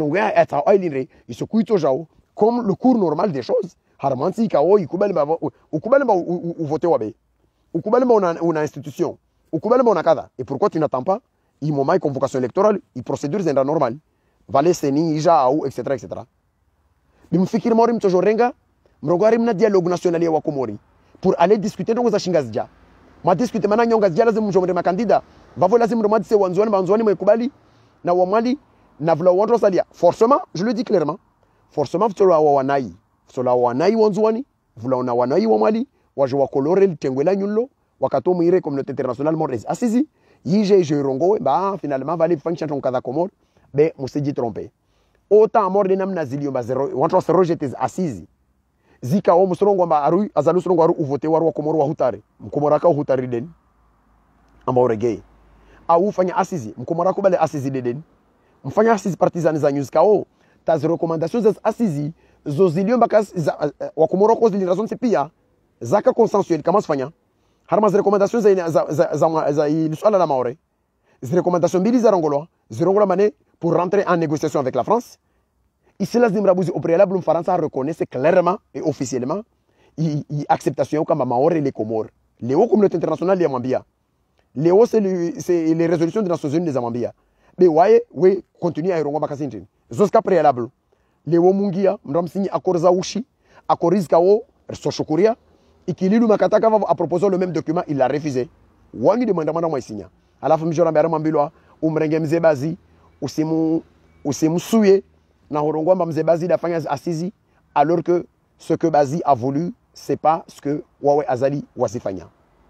Speaker 1: se couille au jao comme le cours normal des choses. Harmanti kao ikubali ba ukubali ba voter wabe ukubali ba una, una institution ukubali ba una kada et pourquoi tu n'attends pas il moment convocation électorale il procédures zenda normal vale seni ija au etc etc bimfikiri morim tojorenga mrogari mna dialogue national wa Komori pour aller discuter donc za shingazja ma discuter mana nyonga zja lazima mjomre makandida vavo lazima romadi se wanzwani banzwani mwekubali na wamali na vla wandro salia forcément je le dis clairement forcément vtolo wa wanai sola wanai wanzuani vula ona wanai wa mali waje wa colore litengwela nyulo wakato muire communauté internationale mores assisi yije je rongo ba finalement va aller function ton kada Comores be musiji tromper autant mort de namna zilio ba zero wanto se rejeter assisi zika o musrongo ba aru azalu srongo aru uvote waru wa Comores wa hutare mkomora ka hutari den amba orege au fanya assisi mkomora ko bale assisi den mfanya assisi partisan za news kao tas recommandations za assisi zozilio bakas wa Comores cause de raison c'est pia zaka consensuel comment se fanya harma za recommandations za za za za iliswala la maore les recommandations mbili za rongolo zirongola mané pour rentrer en négociation avec la France ici là zimrabuzi au préalable le France reconnaît clairement et officiellement il acceptation comme maore les Comores les hauts communauté internationale les Mambia les hauts c'est le, c'est les résolutions des Nations Unies des Mambia mais ouais oui continue à irongo bakasintin jusqu'à préalable les hauts mungia mramsinyi accord za ushi accord izkao soshokuria ikililu makataka va à proposer le même document il l'a refusé wangi demanda mwana mwaisinya alafu mjora mbara mambilwa umrenge mzebazi usimu usimu suye na horongwa mzebazi dafanya assisi alors que ce que Bazi a voulu c'est pas ce que wawe azali wasifanya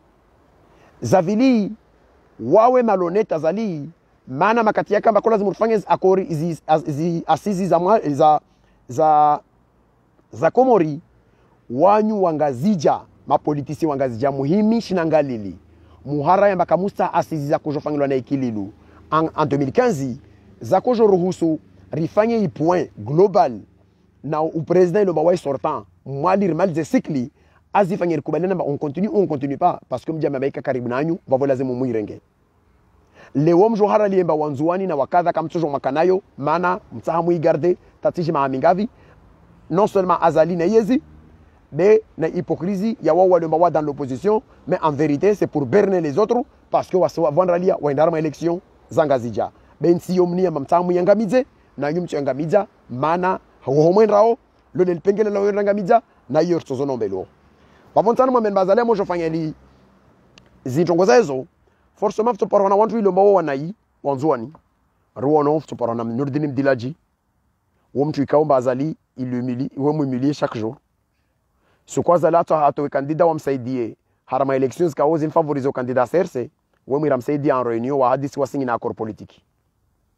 Speaker 1: zavili wawe malhonnête azali mana makati yake ambakola zimufanya akori izi izi assisi za za za za Komori wanyu wangazija mapolitisi wangazija muhimi shinangalili muhara ya makamusta assisi za kujofangilwa na ikililu en, en deux mille quinze za kujoruhusu rifanye i point global na u président le bawai sortant mwalir malze sikli azifanye rikubalena ba on continue ou on continue pas parce que mjama baika karibu nanyu vavo lazima muirenge leo mjohara liemba wanzuani na wakadha kamtojo makanayo mana mtahamu igarde tatiji maamingavi non seulement azali na yezi mais na hypocrisie ya wa wale mbawa dans l'opposition mais en vérité c'est pour berner les autres parce que wa vandralia wa indarma élection zangazija ben si yomni ya mtahamu yangamize na nyumcho yangamiza mana hohomwenrao le del pengele la yangamiza na yor sozono mbelo bamontana mwen bazale mo jofanya li zitongoza ezo forcément tu parona wantu ile mbawo wanai wanzuani ruono tu parona nurdinim dilaji womtu ikaomba azali il humilie ou humilier chaque jour ce quoi zala to hato candidat wamsaidie harama elections ka ozin favoriser au candidat C R C wemi ramsaidie en réunion wa hadisi wasingi na accord politique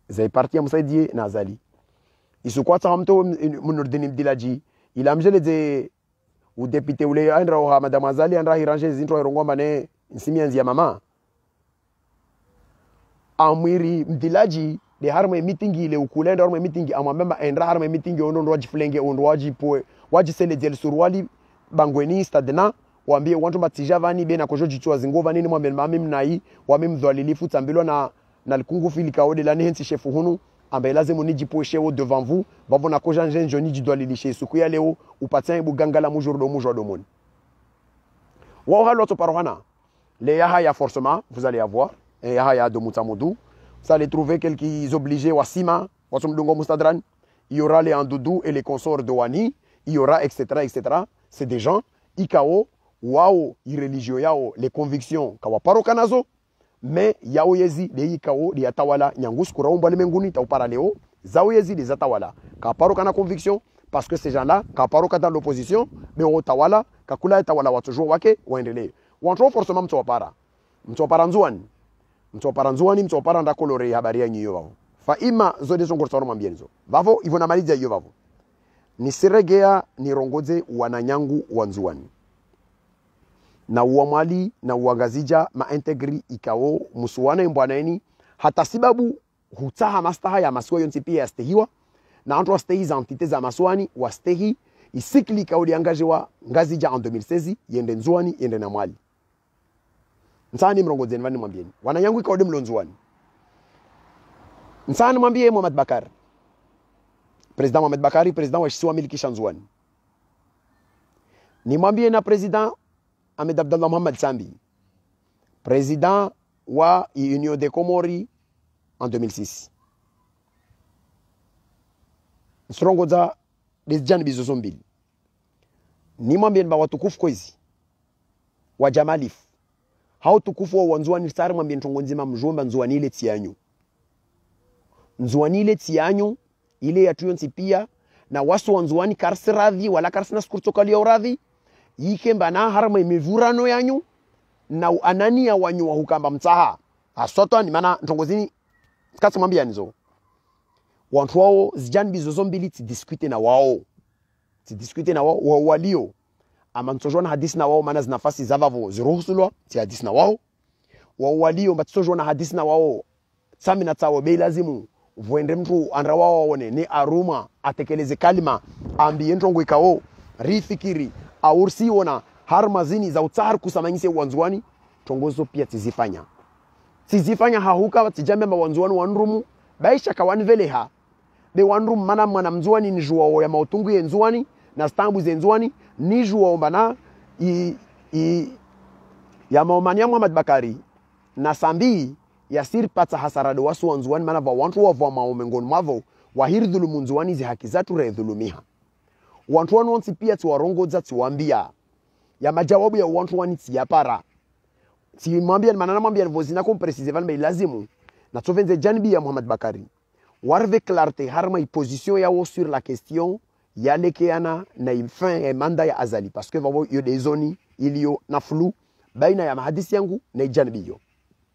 Speaker 1: zai parti amsaidie na azali isukwata hamto munurdini mdilaji ila mjele de u député ule andra wa madame azali andra hiranje zintro irongomba ne nsimianzi ya mama amwiri mdilaji de harma meeting ile ukulenda harma meeting amambamba endra harma meeting ono ndo wajifulenge ondo wajipoe wajisele del surwali bangweni stadna waambie wantu matijavani bena kojoji chwa zingova nini mwambe mami mnai wame mdhalilifu tambilo na na likungu filika ode la nhensi chefu hunu ambaye lazima nijipoe shewo devant vous bavona koja njen joni jidwalilishe suku ya leo upatia bugangala mujurdo mujurdo mon wa halo to parohana les yahaya forcément vous allez avoir et yahaya de Mutamoudou vous allez trouver quelques obligés wasima wasumdungo mustadran il y aura les andoudou et les consorts de wani il y aura etc etc c'est des gens ikao wao irreligio yao les convictions kawa parokanazo mais yao yezi de ikao de atawala nyangus kuraumba lemenguni taupara leo zao yezi de atawala ka parokana conviction parce que ces gens-là ka paroka dans l'opposition mais au tawala ka kula tawala watujua wake waendelee wanto forcément mtopara mtopara nzuani mtopara nzuani mtopara ndakolore habari ya nyiyo wao fa ima zode zongo tsaroma mbienzo vavo ivona maliza hiyo vavo ni siregea ni rongoze wananyangu wanzuani na uamali na uangazija maintegri ikao musuwana mbwanaeni hata sababu hutaha mastaha ya maswa yonti pia yastehiwa na antu wastehi za entite za maswani wastehi isikli kauli angajewa ngazija en deux mille seize yende nzuani yende na mwali nsani mrongoze nvani mwambieni wananyangu ikao de mlonzuani nsani mwambie Mohamed Bakar Président Mohamed Bakari, président wa Shiswa Miliki Shanzouani. Ni mwambie na président Ahmed Abdallah Mohamed Sambi, président wa Union de Comores en deux mille six. Nsrongoza desjani bizozombili. Ni mwambie mba watukufu kwezi wa Jamalif. Hao tukufu wa wanzuani sari mwambie ntongonzima mjomba nzuani ile tianyu. Nzuani ile tianyu ile ya tuyonsi pia na wasu wanzuani karsi radhi wala karsi naskurtokali ya uradhi yikemba na harma imevurano yanyu na anania wanyu wa hukamba mtaha asoto ni mana ntongozini kasi mwambia nizo wantu wao zijani bizozo mbili ti diskute na wao ti diskute na wao wa walio ama ntojona hadisi na wao mana zinafasi zavavo ziruhusulwa ti hadisi na wao wa walio mbatojona hadisi na wao sami na tawo bei lazimu vuende mtu andra wao waone ni aruma atekeleze kalima ambie ntongo ikao rifikiri aursi ona harma zini za utar kusamanyise wanzuani tongozo pia tizifanya tizifanya hahuka tijambe mawanzuani wanrumu baisha kawani veleha be wanrum mana mwana mzuani ni juwa ya mautungu ya nzuani na stambu za nzuani ni juwa mbana i, i ya maumania Muhammad Bakari na Sambi yasir pata hasarado wasu wanzuani mana va wantu wa vwa maumengoni mavo wahiri dhulumu nzuani zi haki zatu re dhulumiha wantu wanu wanti pia tuwarongo za tuwambia ya majawabu ya wantu wani tiyapara ti mwambia manana mwambia vozina kompresize valme lazimu na tovenze janbi ya Muhammad Bakari warve clarté harma i position ya sur la question ya lekeana na fin ya manda ya azali parce que vavo yo des zoni ilio na flou baina ya mahadisi yangu na janbi yo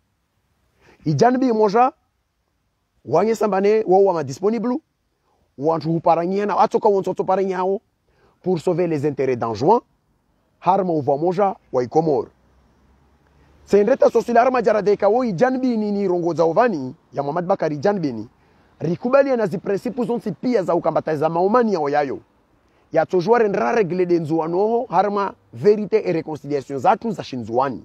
Speaker 1: ijanbi moja wanye sambane wao wa disponible wantu huparanyia na atoka wonto paranyao pour sauver les intérêts d'Anjouan harma uva moja wa Comores sendeta sosila harma jaradeka wo ijanbi ni ni rongoza ovani ya Muhammad Bakari janbi ni rikubali na zi principes zonti pia za ukambataza maumani ya oyayo ya tojware ndra regle de nzuano harma vérité et réconciliation zatu za shinzuani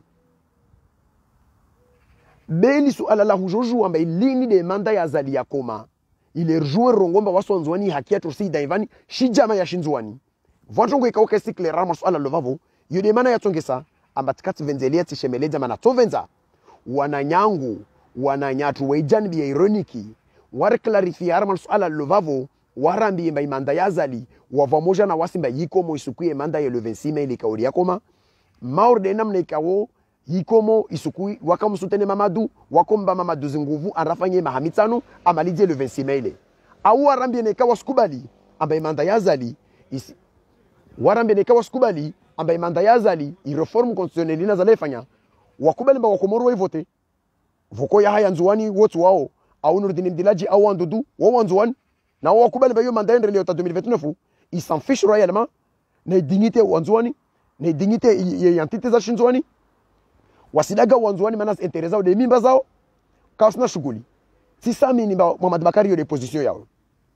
Speaker 1: beli suala la hujoju amba ilini de manda ya zali ya koma ile rjouer rongomba wasonzwani hakia tursi daivani shijama ya shinzuani vantongo ikauke sikle rama suala lovavo yode mana ya tongesa amba tikati venzelia tishemeleja mana tovenza wananyangu wananyatu wejanbi ya ironiki war clarifia rama suala lovavo warambi mba imanda ya zali wavamoja na wasimba yikomo isukuye manda ya le vingt-six mai likauri ya koma maurde namna ikawo yikomo isukui wakamsutene Mamadou wakomba Mamadou zinguvu anrafanye mahamitano amalije le vingt-six mai au warambi neka waskubali amba imanda ya zali isi warambi neka waskubali amba imanda ya zali i reforme constitutionnelle na zalefanya wakubali mba wakomoro wa vote voko ya haya nzuani wotu wao au Nurdin Mdilaji au Andoudou ou Anzouane na wakubali bayo mandat ndrelio ta deux mille vingt-neuf ils s'en fichent royalement na dignité Anzouani na dignité identité za Shinzouani wasidaga Anzouani manas interesa de mimba zao kausna shughuli tisamini ba Muhammad Bakari yo de position yao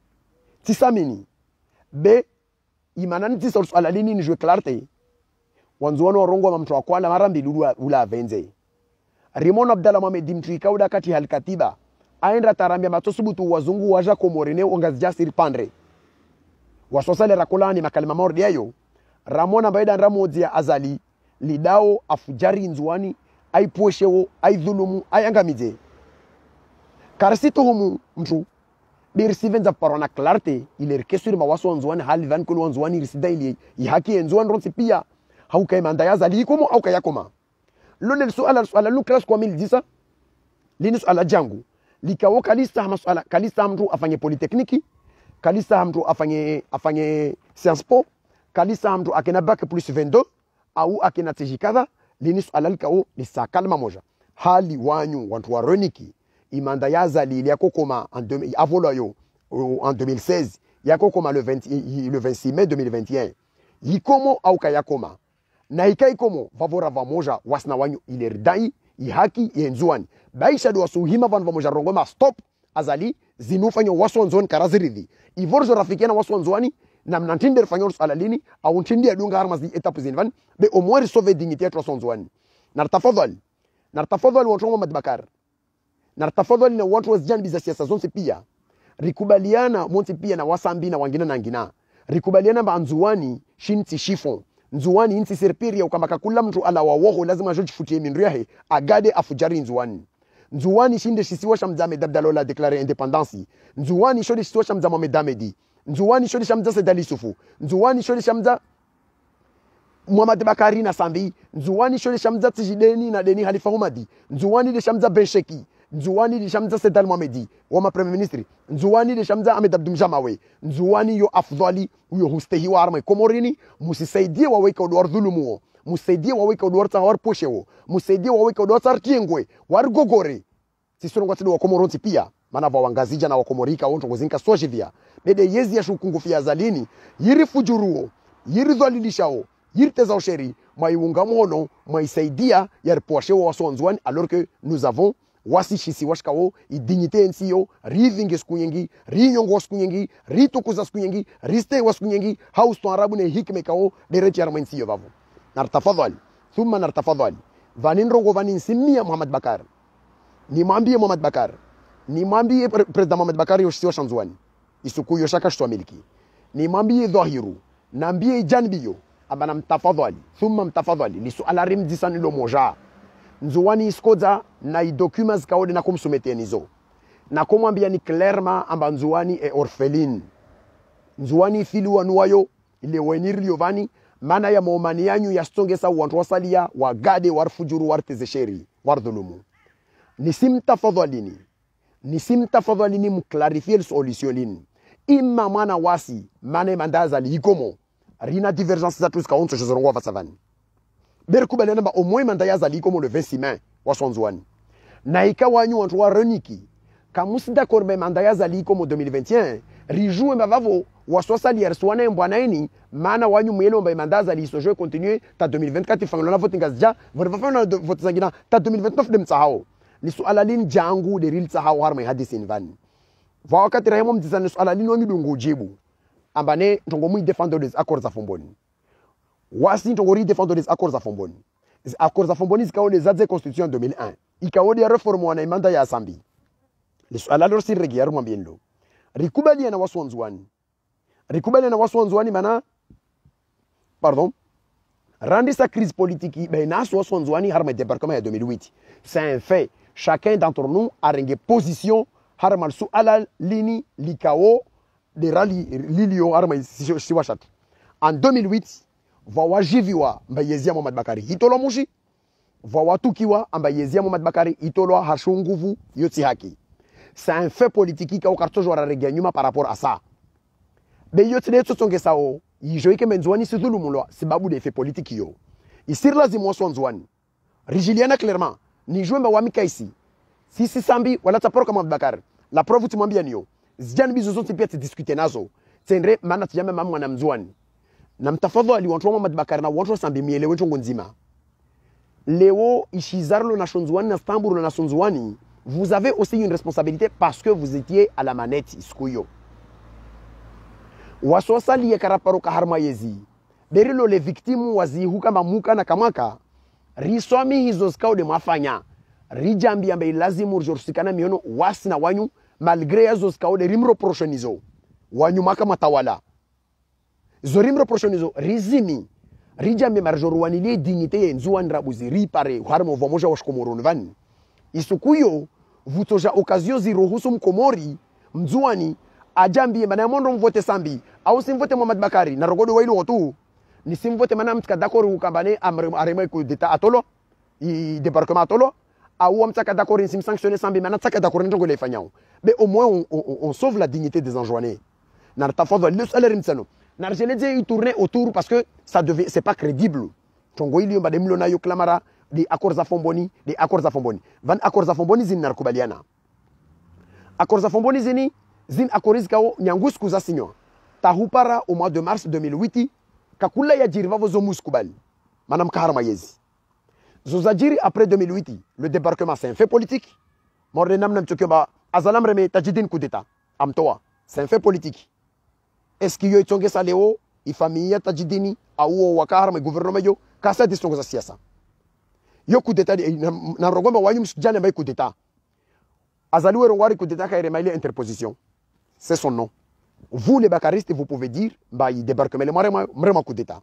Speaker 1: tisamini be imanani tisa ala lini ni jwe clarté Wanzuano rongo wa mtu wa kwala marambi lulu ula venze Rimon Abdallah Mohamed Dimtri kauda kati hal katiba aenda tarambia matosubutu wazungu waja komorene ongazijasiri pandre wasosale rakolani makalima mordi yayo Ramona baida ramodzi ya azali lidao afujari nzuani aipueshewo aidhulumu ayangamize karasitu humu mtu birisivenza parona clarté il est question ma waso nzuani hali van kulu nzuani risida ili ihaki nzuani ronsi pia hauka manda ya azali komo au kayakoma lole suala suala lu class kwa mille dix lini suala jangu likawo kalista masuala kalista mtu afanye polytechniki kalista mtu afanye afanye Sciences Po kalista mtu akena bac plus vingt-deux au akena tejikadha lini suala likawo ni sakalma moja hali wanyu watu wa roniki imanda ya azali ili yakokoma en avolo yo en deux mille seize yakokoma le vingt le vingt-six mai deux mille vingt et un yikomo au kayakoma na ikai komo favora vamoja wasna wanyu ilerdai ihaki yenzuani baisha do wasuhima van vamoja rongoma stop azali zinufanyo wasonzon karazirithi ivorzo rafikiana wasonzoni na mnantinde fanyo alalini au ntindi adunga armas di etape zinvan be au moins sauver dignité ya wasonzoni nartafadhali nartafadhali watu Muhammad Bakar nartafadhali na watu wasjan biza siasa zonse pia rikubaliana monti pia na wasambi na wangina na ngina rikubaliana ba anzuani shinti shifon nzuwani inti serpiri ya ukambaka kula mtu ala wawoho lazima joji futie minriahe agade afujari nzuwani nzuwani shinde shisiwa shamzame dabdalola deklare independance nzuwani shode shisiwa shamza Mohamed Damedi nzuwani shode shamza Sedali Sufu nzuwani shode shamza Muhammad Bakari na Sambi nzuwani shode shamza Tijideni na Deni Halifa Humadi nzuwani de shamza Bensheki nzuwani de shamza Sedal Mohamedi wama premier ministre nzuwani de shamza Ahmed Abdou Mjamawe nzuwani yo afdhali huyo hustehi wa arma komorini musisaidie waweka odwar dhulumu musaidie waweka odwar tawar poshewo musaidie waweka odwar tartiengwe war gogore sisi ngwa tido wa komoronti pia maana va wangazija na wakomorika wonto ngozinka sojivia bede yezi ya shukungu fia zalini yiri fujuruo yiri dhalilishao yiri tezao sheri maiunga mono maisaidia yar poshewo wasonzwani alors que nous avons wasi shisi washkawo i dignité nsio rivinge skunyengi rinyongo skunyengi ritukuza skunyengi riste waskunyengi house to arabu ne hikme kawo dereti arma nsio bavu nartafadhali thumma nartafadhali vanin rogo vanin simia Muhammad Bakar ni mwambie Muhammad Bakar ni mwambie president Muhammad Bakar yoshisiwa shanzwani isuku yoshaka shwa miliki ni mwambie dhahiru naambie janbiyo abana mtafadhali thumma mtafadhali li suala rimdisani lo moja nzuwani iskoza na i documents kaode na kumsumete nizo na kumwambia ni clairement amba nzuwani e orpheline nzuwani fili wanuwayo ile weniri liovani mana ya maomani yanyu ya stongesa wantu wasalia wagade warfujuru wartezesheri wardhulumu nisimtafadhalini nisimtafadhalini mklarifie solution lini imma mwana wasi mana mandaza liikomo rina divergence za tuska onto jozorongwa vasavani berkubali namba au moins mandaya zali comme le vingt-six mai wasonzwani na ikawanyu wantu wa reniki kamusi d'accord be mandaya zali comme deux mille vingt et un rijue mbavavo wasosali yerswane mbwanaini maana wanyu mwelo mba mandaya zali sojo continuer ta deux mille vingt-quatre fangolona vote ngazja votre fafana vote zangina ta deux mille vingt-neuf dem tsahao ni suala lini jangu de ril tsahao harma hadisi nvani va wakati rahimo mtizani suala lini wangi dungu jibu ambane ntongo mu défendre les accords za fomboni wasi ntongori défendre les accords za fomboni les accords za fomboni zikawo les adze constitution en deux mille un ikawo de reforme wana imanda ya sambi les suala lor sir regiar mwambiendo rikubali na wasonzwani rikubali na wasonzwani mana pardon rendre sa crise politique ben na wasonzwani harma débarquement en deux mille huit c'est un fait chacun d'entre nous a rengue position harma suala lini likawo de rali lilio harma siwashat en deux mille huit vawa jiviwa mbayezia Muhammad Bakari hitolo mushi vawa tukiwa ambayezia Muhammad Bakari hitolo hashunguvu yoti haki c'est un fait politique ka ukarto jora reganyuma par rapport à ça be yoti de tsonge sao yijoike menzwani sidhulumu sababu de fait politique yo isir lazima wasonzwani rigiliana clairement ni jwemba wa mikaisi sisi sambi wala taporo kama Muhammad Bakari la preuve tumwambia niyo zijani bizo zote pia tudiscute nazo tendre maana tujame mama mwana mzwani na mtafadhali watu wa Muhammad Bakari na watu sambi mielewe chongo nzima leo ishizarlo na shonzwani na stamburu na shonzwani vous avez aussi une responsabilité parce que vous étiez à la manette iskuyo wasosali ya karaparo kaharma yezi berilo le victimes wazihu kama muka na kamaka risomi hizo skao de mafanya rijambi ambe lazimu jorsikana miono wasi na wanyu malgré yazo skao de rimro prochenizo wanyu maka matawala zo rimro prochenizo rizimi rijambi marjoru wanili dignité nzuan rabuzi ripare harmo vomoja washkomoroni vani isukuyo vutoja occasion ziruhusu mkomori mzuani ajambi mana mondo mvote sambi au simvote Muhammad Bakari na rogodo wailu otu ni simvote mana mtka d'accord ukambane arema ku deta atolo i débarquement atolo au amtaka d'accord sim sanctionner sambi mana taka d'accord ntongo le fanyao mais au moins on, on, on sauve la dignité des enjoinés na tafadhali le salaire msano na je l'ai dit tourner autour parce que ça devait c'est pas crédible tongo ili yomba demlo nayo clamara des accords à Fomboni des accords à Fomboni van accords à Fomboni zin narkubaliana accords à Fomboni zini zin accords kao nyangus kuza signo tahupara au mois de mars deux mille huit kakula ya jiriva vozo muskubali manam kaharma yezi zozajiri après deux mille huit le débarquement c'est un fait politique mordenam nam tokyoba azalam reme tajidin coup d'état amtoa c'est un fait politique est-ce qu'il y a tonge saleo ifamia tajidini au wakaharma gouvernement yo kasa distongo za siasa yo coup d'état na rogomba wanyu msijane mbay coup d'état azaliwe rongwari coup d'état ka remaile interposition c'est son nom. Vous les bakaristes vous pouvez dire bah il débarque mais le vraiment coup d'état.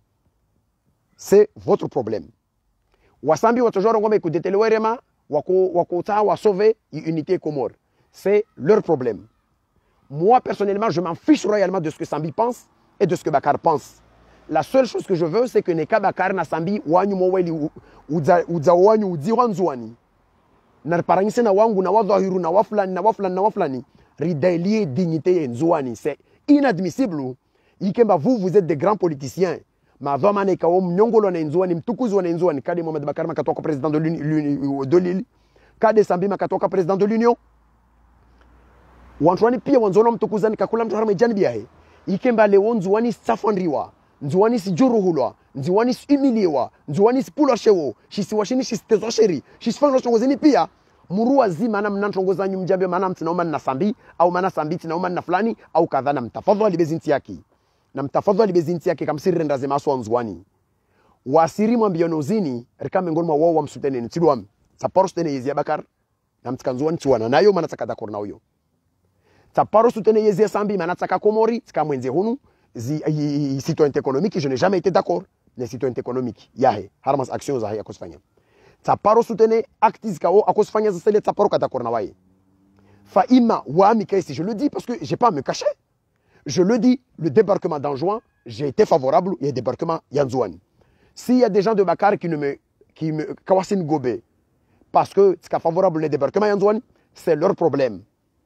Speaker 1: C'est votre problème. Wasambi watojoro ngome coup d'état le werema wako wako ta wa sauver unité Comores. C'est leur problème. Moi personnellement, je m'en fiche royalement de ce que Sambi pense et de ce que Bakar pense. La seule chose que je veux c'est que neka Bakar na Sambi wanyu moweli uza uza wanyu udziwanzwani. Na parangise na wangu na wadhahiru na waflani na waflani na waflani ridailie dignité nzwani c'est inadmissible ikemba vous vous êtes des grands politiciens ma vama ne kawo mnyongolo na nzwani mtukuzi wa nzwani kade Mohamed Bakar makatoka président de l'Union de l'île kade Sambi makatoka président de l'Union wanjwani pia wanzono mtukuzani kakula mtu harama jani biahe ikemba leo nzwani safandriwa nzwani si juruhulwa nzwani si humiliwa nzwani si pula shewo shisi washini shisi tezo sheri shisi fanga chongozeni pia murua zima na mnantongoza nyu mjambe maana mtinaoma na Sambi au maana Sambi tinaoma na fulani au kadha na mtafadhali bezinti yake na mtafadhali bezinti yake kamsiri renda zema so nzwani wasiri mwambiono zini rikame ngoni mwa wao msutene ntidwam saparo sutene yezi Bakar na mtkanzwani tuwana nayo maana takada korna huyo saparo sutene yezi Sambi maana taka Komori tika mwenze hunu zi citoyen économique je n'ai jamais été d'accord les citoyens économiques yahe harmas actions za ya kusfanya taparo soutene actis kao akosfanya za sele taparo kata korna waye fa ima wa mi kaisi je le dis parce que j'ai pas à me cacher je le dis le débarquement d'en juin j'ai été favorable il y a débarquement yanzouani s'il y a des gens de Bakar qui ne me qui me kawasin gobe parce que c'est favorable le débarquement yanzouani c'est leur problème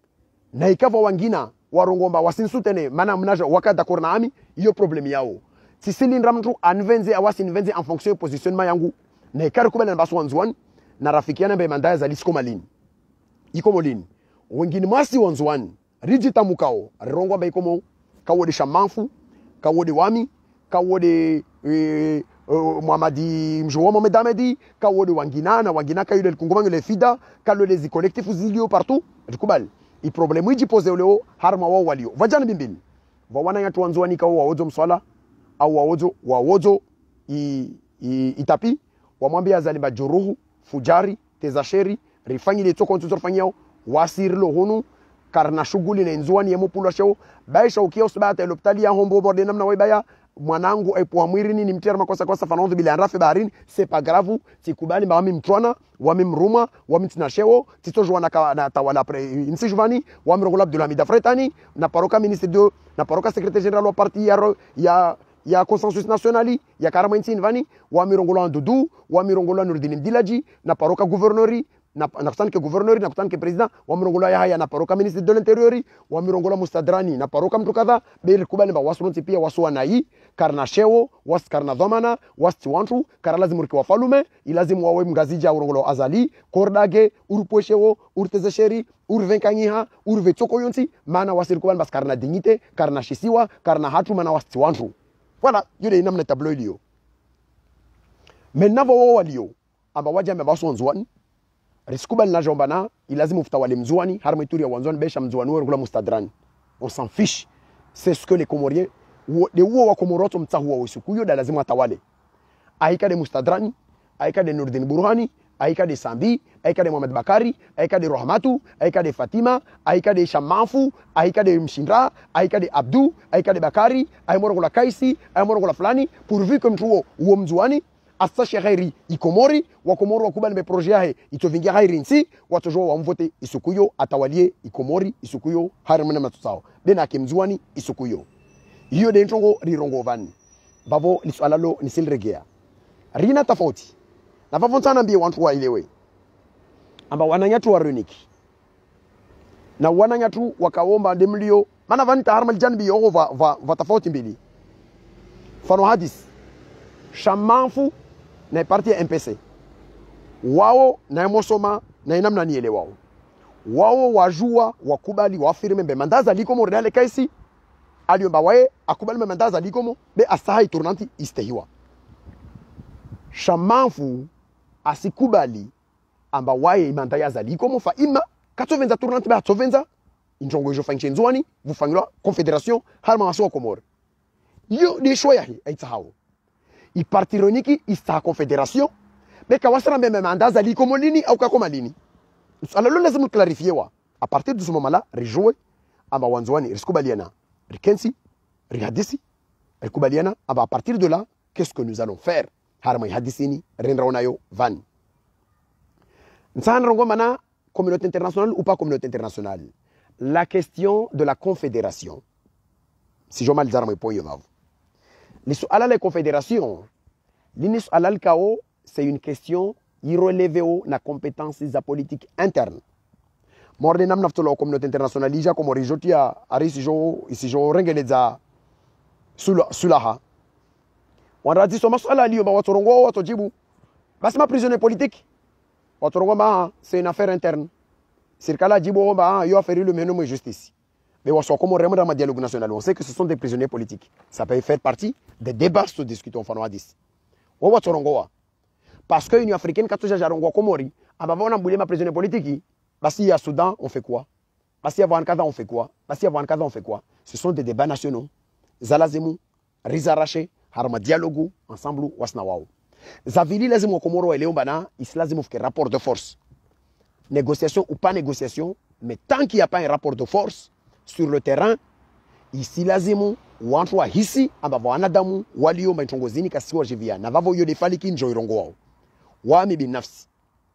Speaker 1: naika wa wangina warongomba wasin soutene mana mnaja wakada korna ami iyo problème yao si silindra mtu anvenze awasin venze en fonction de positionnement yangu na ikari kubela na basu wanzuani na rafikiana mbe mandaya za lisiko malini iko molini wengine masi wanzuani rijita mukao rongo mbe ikomo kawode shamanfu kawode wami kawode e, uh, Muhamadi mjowa Mohamed Amedi kawode wangina na wangina kayule kungomanyo le fida kalo les collectifs zilio partout dikubali i problème iji pose leo harma wao walio vajana bimbili vawana yatu wanzuani kawo waozo mswala au waozo waozo i, i itapi wamwambia zalimba juruhu fujari tezasheri rifanyi le toko ntuzo fanyao wasirlo hunu karna shughuli na nzuani yemo pulwa shao baisha ukia usbata l'hôpital ya hombo borde namna waibaya mwanangu aipo amwirini ni mtera makosa kosa fanonzo bila rafe baharini c'est pas grave sikubali mami mtwana wami mruma wami tinashewo titojwa na na tawala pre insi juvani wami rogola Abdulhamid Afretani na paroka ministre de na paroka secrétaire général wa parti ya ya ya consensus nationali ya karama insi vani wa mirongola ndudu wa mirongola Nurdin Mdilaji na paroka gouverneurie na nakutana ke gouverneur na kutana ke president wa mrongola ya haya na paroka ministre de l'intérieur wa mrongola mustadrani na paroka mtu kadha be kubali ba wasunti pia wasu na hii karna shewo was karna dhamana was wantu kara lazima uriki wafalume ilazimu wawe mgazija urongolo azali kordage uruposhewo urtezesheri urvenkanyiha urvechoko yonti mana wasiri kubali bas karna dignité karna shisiwa karna hatu mana was wantu voilà yule namna tableau ilio maintenant wao walio amba waje amebaso nzwani riskubali na jombana ilazimu futawale mzwani harma ituri ya wanzwani besha mzwani wewe kula mustadrani on s'en fiche c'est ce que les Comoriens de uo wa Komoroto mtahu wa usukuyo da lazima atawale aika de mustadrani aika de Nurdin Burhani aika de Sambi aika de Mohamed Bakari aika de Rahmatu aika de Fatima aika de Shamafu aika de Mshindra aika de Abdu aika de Bakari aimoro kula Kaisi aimoro kula fulani pourvu comme tuo uo mzwani asashe ghairi ikomori wa komoro wakubali me projet yahe itovingia ghairi nsi watojo wa mvote isukuyo atawalie ikomori isukuyo harimena matusao bena kimzwani isukuyo hiyo de ntongo rirongo vani bavo lisualalo nisilregea rina tofauti na vavontana mbie wantu wa ilewe amba wananyatu wa runiki na wananyatu wakaomba demlio mana vanta harmal janbi yogo va va, va tofauti mbili fano hadis shamanfu na parti M P C wao na mosoma na inamna niele wao wao wajua wakubali wafirme be mandaza likomo redale kaisi aliomba wae akubali me mandaza likomo be asahai tournanti istehiwa shamanfu asikubali amba wae mandaya za likomo fa ima katovenza tournanti ba tovenza injongo jo fanchenzwani vufangwa confédération harma maso Comores yo de shoya hi aitahao ipartironiki ista confédération beka wasara mbeme mandaza li komo lini au kakoma lini alalo lazima clarifier wa à partir de ce moment là rejouer amba wanzwani riskubaliana rikensi rihadisi rikubaliana amba à partir de là qu'est-ce que nous allons faire harma hadisini renraonayo van nsan rongo mana communauté internationale ou pas communauté internationale la question de la confédération si je mal zarmo poyo vavu l'isuala la confédération l'isuala le kao c'est une question irrelevée na compétences za politique interne morde nam naftolo communauté internationale ija comme rijotia arisi jo isi jo rengeleza sula sulaha wanradi so masala liyo ba watorongo watojibu basi ma prisonnier politique watorongo ma c'est une affaire interne sirkala jibo ba yo affaire le meno justice. Mais on sait comment remettre dans dialogue national. On sait que ce sont des prisonniers politiques. Ça peut faire partie des débats sur discutons en Hadis. On va torongoa. Parce que l'Union africaine, quand tu as jarongo Comori, avant on a boulé ma prisonnier politique. Parce qu'il y a Soudan, on fait quoi? Parce qu'il y a Vankada, on fait quoi? Parce qu'il y a Vankada, on fait quoi? Ce sont des débats nationaux. Zalazemu, Rizarache, Harma dialogue, ensemble, Wasnawao. Zavili lazimo Komoro et Léombana, il se lazimo fait rapport de force. Négociation ou pas négociation, mais tant qu'il n'y a pas un rapport de force, sur le terrain ici lazimu wantu wa hisi ambavo wanadamu walio machongozini kasiwa jivia na vavo yo defaliki njo irongo wao wami binafsi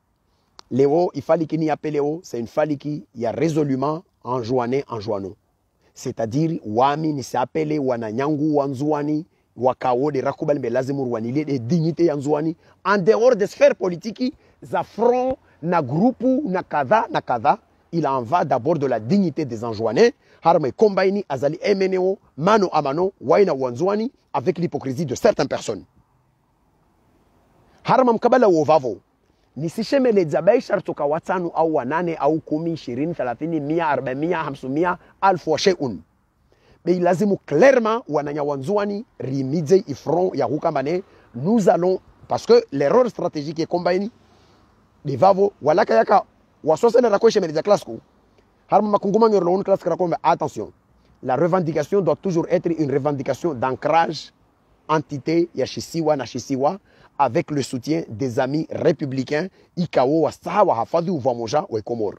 Speaker 1: leo ifaliki ni apeleo c'est une faliki ya résolument enjoané enjoano c'est-à-dire wami ni s'appelé wananyangu wanzuani wakao de rakubali me lazimu ruanile de dignité yanzuani en dehors des sphères politiques za front na groupe na kadha na kadha. Il en va d'abord de la dignité des enjoinés. Harme kombaini azali emeneo mano a mano waina wanzwani avec l'hypocrisie de certaines personnes. Harma mkabala wovavo. Nisisheme le zabai shartoka watanu au wanane au kumi, shirini, thalathini, mia, arbamia, hamsumia, alfu wa sheun. Mais il lazimu clairement wananya wanzwani rimidze ifron ya hukambane. Nous allons, parce que l'erreur stratégique est kombaini. De vavo, walaka yaka wasosele rakoche meliza classe ko harma makunguma ngor lon classe rakombe attention la revendication doit toujours être une revendication d'ancrage entité ya shisiwa na shisiwa avec le soutien des amis républicains ikao wa sawa hafadhi uvamoja wa Comores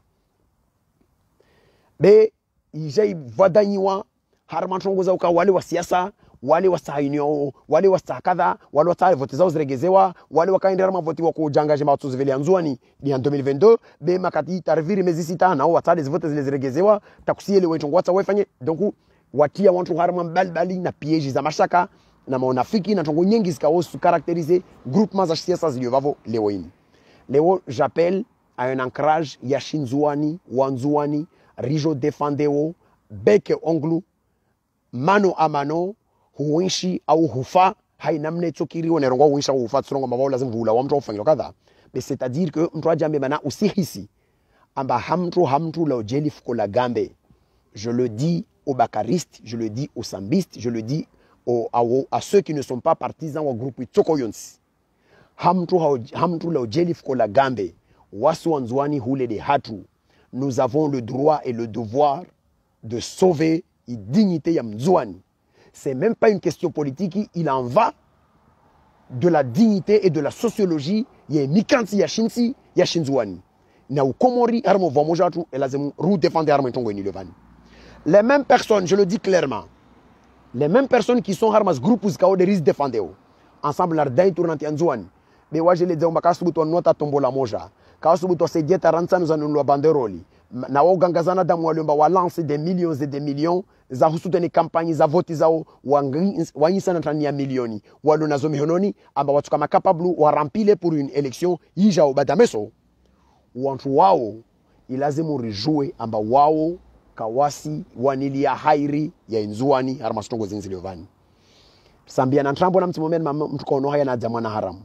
Speaker 1: be ijai vadanyiwa harma chongoza uka wale wa siasa wale wa sahinyo wale wa sakadha wale wa tare vote zao ziregezewa wale wakaendera mavoti wa kujangaje matuzo vile anzuani ni en deux mille vingt-deux be makati tarviri mezisita na watale vote zile ziregezewa takusiele wenchongo wata wefanye donc watia wantu harma balbali na piège za mashaka na maonafiki na tongo nyingi zikaosu caractériser groupement za siasa ziliovavo leo hii leo j'appelle a un ancrage ya shinzuani, wanzuani, rijo defandeo, beke onglu, mano a mano, huinshi au hufa, hainamne tsokiri onerongo huisha hufa tsurongo mabao lazim vula wa mtu ufangilo kadha. Mais c'est-à-dire que mtu ajambe mana usihisi amba hamtu hamtu la ojeli fuko la gambe. Je le dis aux bakaristes, je le dis aux sambistes, je le dis aux, à, à ceux qui ne sont pas partisans au groupe Tsokoyons. Hamtu hamtu la ojeli fuko la gambe. Wasu wanzuani hule de hatu. Nous avons le droit et le devoir de sauver la dignité ya mzuani. C'est même pas une question politique, il en va de la dignité et de la sociologie ya mikanti ya shinsi ya shinzuani. Na ukomori harmo vamojatu et lazemu rou défendre harmo tongo ni levani. Les mêmes personnes, je le dis clairement, les mêmes personnes qui sont harmas groupes kao de risque défendeo. Ensemble l'ardai tournanti anzuani. Mais wa je le dis on bakasu buto nota tombola moja. Kasu buto se dieta ransa nous anu banderoli. Na wa gangazana damu waliomba wa lance des millions et des millions za husuteni kampani za voti zao wanyisa na tania milioni walo nazo mihononi amba watu kama capable warampile pour une élection yija obadameso wantu wao ilazimu rijue amba wao kawasi wanilia hairi ya inzuani harma stongo zinziliovani sambia na trambo na mtimomen mtu kono haya na jamana haram.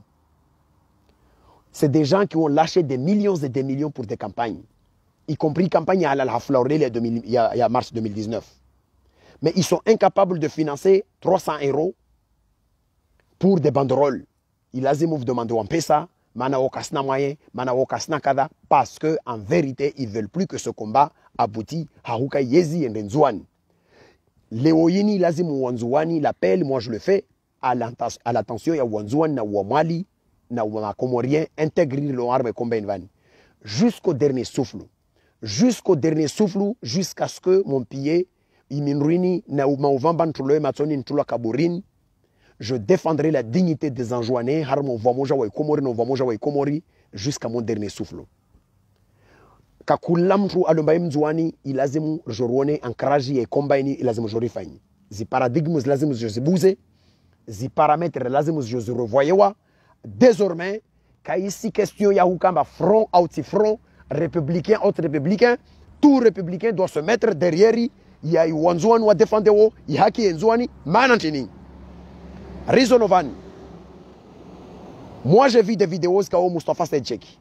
Speaker 1: C'est des gens qui ont lâché des millions et des millions pour des campagnes, y compris campagne à la Florelle il y a mars deux mille dix-neuf. Mais ils sont incapables de financer trois cents euros pour des banderoles. Il a zémouf demandé en pesa, mana okasna moyen, mana okasna kada, parce que en vérité, ils veulent plus que ce combat aboutisse à Huka Yezi et Nzouani. Léoyini lazimu wanzuani, l'appel, moi je le fais, à l'attention, il y a wanzuani na wamali, na wama comorien, intégrer l'arme et combat invani. Jusqu'au dernier souffle. Jusqu'au dernier souffle, jusqu'à ce que mon pied, iminruini, na mauvamba ntuloe matoni ntula kaburin, je défendrai la dignité des Anjouanais, harmo vamoja wa Comori, no vamoja wa Comori, jusqu'à mon dernier souffle. Kakulamtu alombaye mzuani, ilazimu jorone ancrage et combaini, ilazimu jorifani. Zi paradigmes lazimu jozibuze, zi paramètres lazimu jozi revoyewa. Désormais, quand ici question Yahoukamba front, anti-front, républicain, anti-républicain, tout républicain doit se mettre derrière. Il y a Wanzouan ou défendre, il y a qui Nzouani, Manantini. Rizonovani. Moi, j'ai vu des vidéos où Mustafa Sedjeki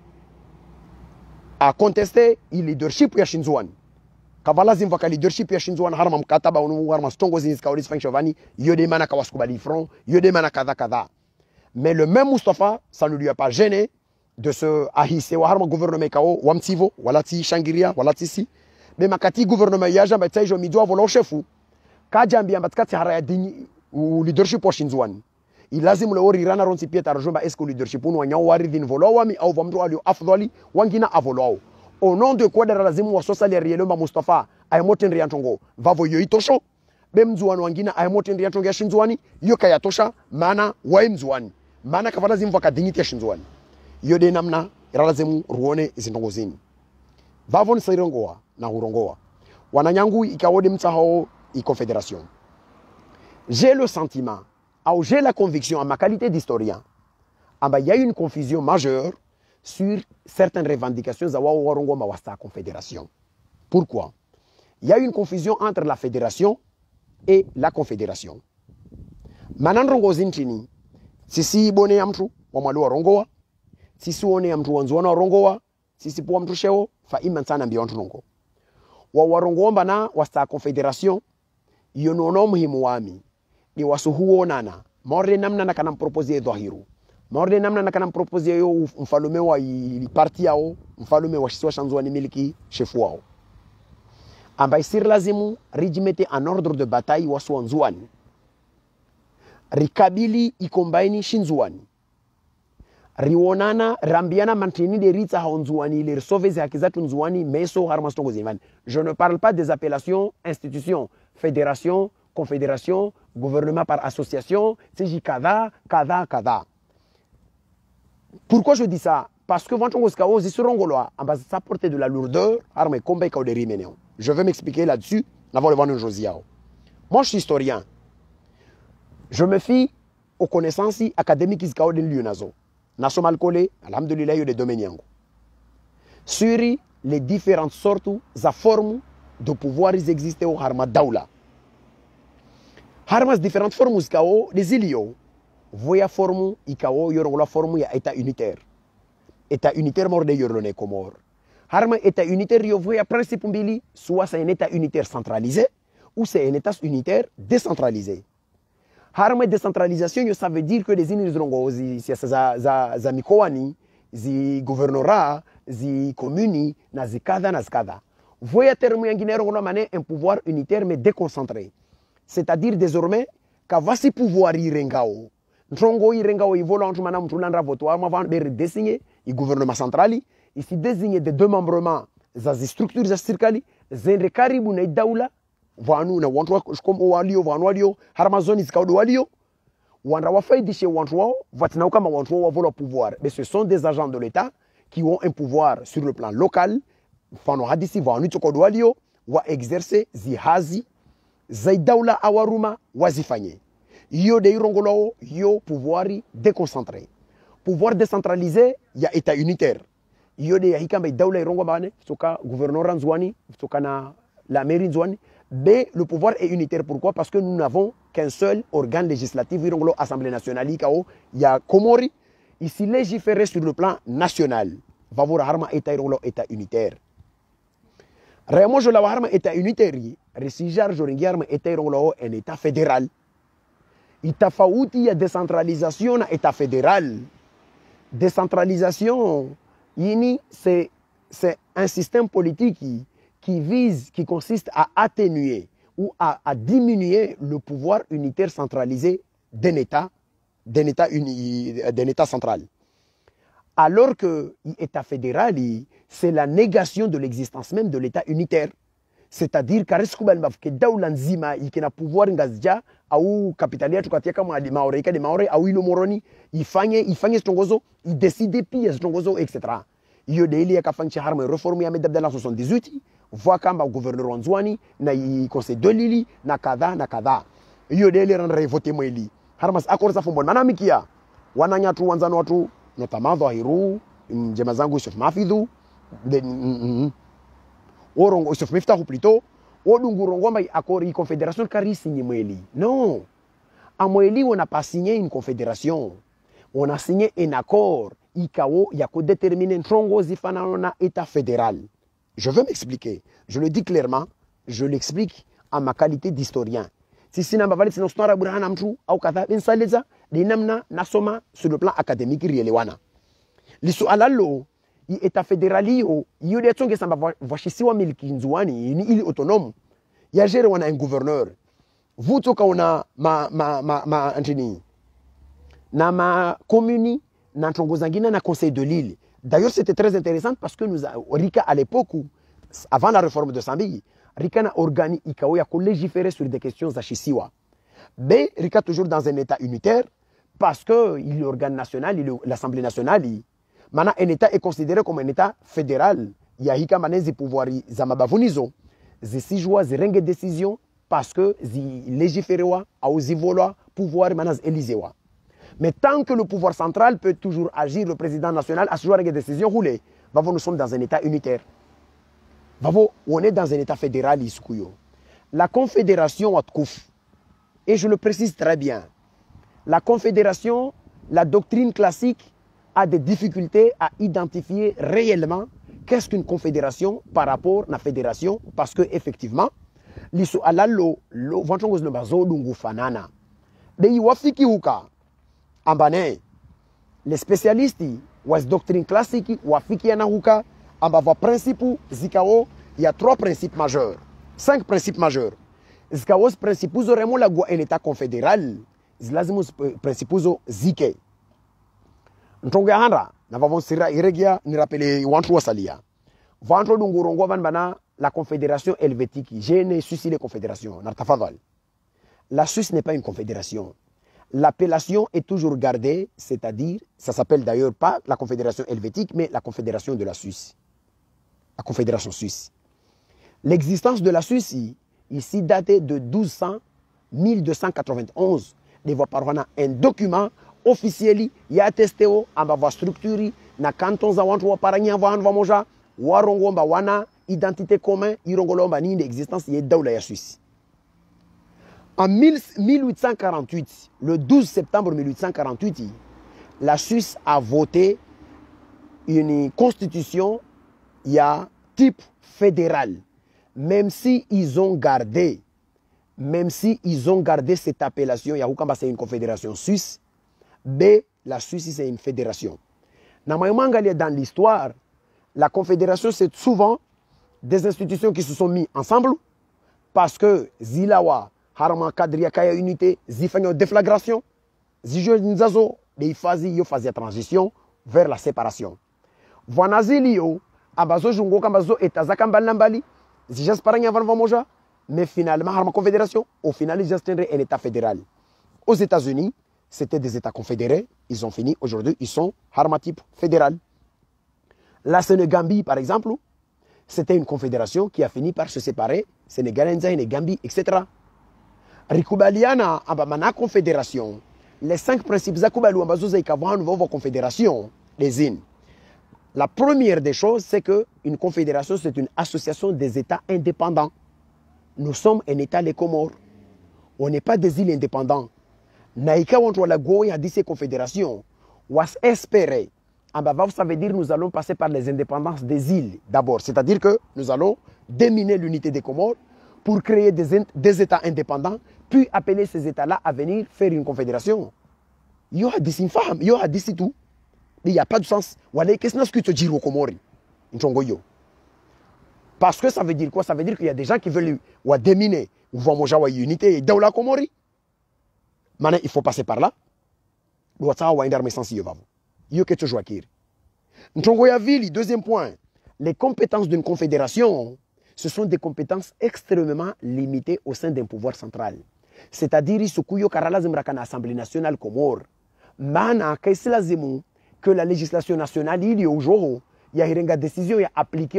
Speaker 1: a contesté le leadership de Shinzouani. Kavalazim vaka leadership ya Shinzouani, harma mkataba unu harma stongo zinis kaolis fanchovani, yode mana kawaskubali front, yode mana kada kada. Mais le même Mustafa, ça ne lui a pas gêné de se ahisser au gouvernement kao, wamtivo, walati shangiria, walati si. Mais makati gouvernement yaja mbetsa jo midwa volo chefu. Kajambi ambatkati haraya dini ou leadership wa Shinzouani. Il lazim le ori rana ronsi pieta rajomba est-ce que leadership unu wanyao wari din volo wami au vamdu alio afdali wangina avolo. Au nom de quoi de lazim wa sosali rielomba Mustafa ay moten riantongo vavo yo itosho. Bemzuani wangina ay moten riantongo ya Shinzouani yoka yatosha mana wa mzuani. Mana kavala zimu waka dignity ya Shinzouani. Yode namna iralazemu ruone izindongozini. Vavon sairongoa na hurongoa. Wananyangu ikawode mtahao i confédération. J'ai le sentiment, ou j'ai la conviction, en ma qualité d'historien, il y a une confusion majeure sur certaines revendications de la confédération. Pourquoi? Il y a une confusion entre la fédération et la confédération. Manandrongozini chini. Sisi bone amtu wamalu warongoa, sisi one amtu wanzuana warongoa, sisi po amtu sheo fa imansana mbi wantu nongo. Wa warongoa na wasta confédération yonono muhimu wami ni wasuhuo nana. Morde namna na kanam proposer dhahiru. Morde namna na kanam proposer yo mfalume wa i parti yao, mfalume wa shiswa Shanzouani miliki chefu wao. Amba isir lazimu rijimete en ordre de bataille wasu wanzuani. Rikabili ikombaini Shinzouani. Rionana rambiana mantini de ritsa haonzuani les sauver hakizatu nzuani meso harmastongo zimani. Je ne parle pas des appellations institutions, fédération, confédération, gouvernement par association, c'est kada kada kada. Pourquoi je dis ça? Parce que vantongo skao zisurongoloa amba ça porter de la lourdeur arme kombe ka de rimeneo. Je vais m'expliquer là-dessus avant le vendre Josiao. Moi je suis historien. Je me fie aux connaissances académiques qui sont dans l'Unazo. National Collé, alhamdulillah, il y a des domaines. sur les différentes sortes de formes de pouvoir qui existent au harma daula. Harmas différentes formes kao des ilio. Voya forme ikao yoro la forme ya état unitaire. État unitaire morde yoro ne Comores. Harma état unitaire yo voya principe mbili, soit c'est un état unitaire centralisé ou c'est un état unitaire décentralisé. Harma décentralisation, ça veut dire que les inizrongo zi za za za mikoani, zi gouvernora, zi communi, na zi kada na skada. Voya terme yangine rongo mané un pouvoir unitaire mais déconcentré. C'est-à-dire désormais qu'avasi pouvoir irengao. Ntongo irengao ivola entre manam tulandra voto ama van ber désigner le gouvernement central, ici désigner des démembrements za structures za circali, zendre karibu na daula. Vanu na wantu comme walio vanu walio harmazoni zikaudo walio wanda wafaidishe wantu wao vatina kama wantu wao wavola pouvoir, mais ce sont des agents de l'État qui ont un pouvoir sur le plan local fano hadisi vanu tsokodo walio wa exercer zihazi zaidaula awaruma wazifanye yo de irongolo yo pouvoir déconcentré, pouvoir décentralisé ya état unitaire yo de hikamba daula irongo bane soka gouverneur nzwani soka na la mairie nzwani. B, le pouvoir est unitaire. Pourquoi? Parce que nous n'avons qu'un seul organe législatif, l'Assemblée nationale, il y a Comores, ici légiférer sur le plan national. Va voir harma état état unitaire. Réellement, je l'ai harma état unitaire, resijar joringi harma état un état fédéral. Il t'a fait il y a décentralisation à état fédéral. Décentralisation, c'est un système politique qui qui vise, qui consiste à atténuer ou à, à diminuer le pouvoir unitaire centralisé d'un État, d'un État, d'un État central. Alors que l'État fédéral, c'est la négation de l'existence même de l'État unitaire. C'est-à-dire que daula nzima ikena pouvoir ngazja au kapitalia tukatia kama di maore ka di maore au ilo moroni ifanye ifanye stongozo i décide pia stongozo et cetera. Iyo de ili akafanchi harma reforme ya medabdala soixante-dix-huit voit kamba gouverneur Wanzwani na i conseil de Lili na kadha na kadha. Iyo de ili rendre voter mweli. Harmas accord sa fombo mana mikia. Wananya tu wanzano watu notamment Dhahiru, mjema zangu Yusuf Mafidhu, de mm, orongo Yusuf Miftahu plutôt, odungu rongoma accord i confédération kari signé mweli. Non. À mweli on n'a pas signé une confédération. On a signé un accord ikao yako déterminer ntongo zifana na état fédéral. Je veux m'expliquer. Je le dis clairement, je l'explique en ma qualité d'historien. Si sina mbavali sina ustora burhana mtu au kadha insaleza dinamna nasoma sur le plan académique rielewana. Lisu alalo i état fédérali yo yode tonge samba vashisiwa miliki nzuani ni ili autonome. Ya gere wana un gouverneur. Vous toka ona ma ma ma ma antini. Na ma commune na ntongo zangina na conseil de l'île. D'ailleurs, c'était très intéressant parce que nous, Rika, à l'époque, avant la réforme de Sambi, Rika a organisé, il a légiféré sur des questions d'Achisiwa. Mais Rika toujours dans un état unitaire parce que il est l'organe national, l'Assemblée nationale. Maintenant, un état est considéré comme un état fédéral. Il y a Rika manezi pouvoir, zamabavunizo, zesi joie, zerenge décision parce que zi légiférewa, au zivoloa, pouvoir manaz élisewa. Mais tant que le pouvoir central peut toujours agir, le président national a toujours des décisions roulées. Nous sommes dans un état unitaire. On est dans un état fédéral. La confédération, et je le précise très bien, la confédération, la doctrine classique a des difficultés à identifier réellement qu'est-ce qu'une confédération par rapport à la fédération, parce que effectivement, l'issue à la lo, lo, vantongos le bazo lungu fanana. De iwafiki huka. Ambane, les spécialistes, ou doctrine classique, ou afiki anahuka, ambava principe, zikao, il y a trois principes majeurs, cinq principes majeurs. Zikao, principe, vraiment la un état confédéral, zlazimus principe, zike. Ntonga handa, na vavon sira iregia, ni rappelé wantu wasalia. Vantro dungurongo van bana, la confédération helvétique, je ne suis les confédérations, nartafadal. La Suisse n'est pas une confédération. L'appellation est toujours gardée, c'est-à-dire, ça s'appelle d'ailleurs pas la Confédération helvétique, mais la Confédération de la Suisse. La Confédération suisse. L'existence de la Suisse, ici, datait de douze cents, mille deux cent quatre-vingt-onze. Des voix par un document officiel, il y a attesté en bas structure, na canton zawantu paranya van vamoja, warongomba wana identité commune irongolomba ni existence ye daula ya Suisse. En mille huit cent quarante-huit, le douze septembre mille huit cent quarante-huit, la Suisse a voté une constitution il y a type fédéral, même si ils ont gardé même si ils ont gardé cette appellation, Yahoukamba c'est une confédération suisse, B, la Suisse c'est une fédération. Dans l'histoire, la confédération c'est souvent des institutions qui se sont mises ensemble parce que Zilawa, Harama Kadria Kaya Unité, Zifanyo déflagration, Zijo Nzazo, des phases yo phase transition vers la séparation. Vanazilio, Abazo Jungo Kambazo et Tazakambalambali, Zijasparanya Van Vamoja, mais finalement, la confédération, au final, ils gestionnaient un État fédéral. Aux États-Unis, c'était des États confédérés. Ils ont fini. Aujourd'hui, ils sont harmatype fédéral. La Sénégambie, par exemple, c'était une confédération qui a fini par se séparer. Sénégal, Gambie, et cetera. Rikubaliana, Abamana confédération. Les cinq principes Zakubalu, Ambazouzei Kavan, vos confédération, les îles. La première des choses, c'est qu'une confédération, c'est une association des États indépendants. Nous sommes un État, les Comores. On n'est pas des îles indépendantes. Naïka, on doit la Goya a dit ces confédérations. Was espérer. Ça veut dire que nous allons passer par les indépendances des îles d'abord. C'est-à-dire que nous allons déminer l'unité des Comores pour créer des, des États indépendants, puis appeler ces États-là à venir faire une confédération. Il y a des infâmes, il y a des tout. Il n'y a pas de sens. Qu'est-ce que tu dis aux Comores? Parce que ça veut dire quoi? Ça veut dire qu'il y a des gens qui veulent ou déminer ou voir mon jawa unité dans la Comori. Maintenant, il faut passer par là. Deuxième point, les compétences d'une confédération, ce sont des compétences extrêmement limitées au sein d'un pouvoir central. C'est-à-dire, il y a l'Assemblée nationale Comore. Mana, que la législation nationale, il y a aujourd'hui, il y a une décision appliquée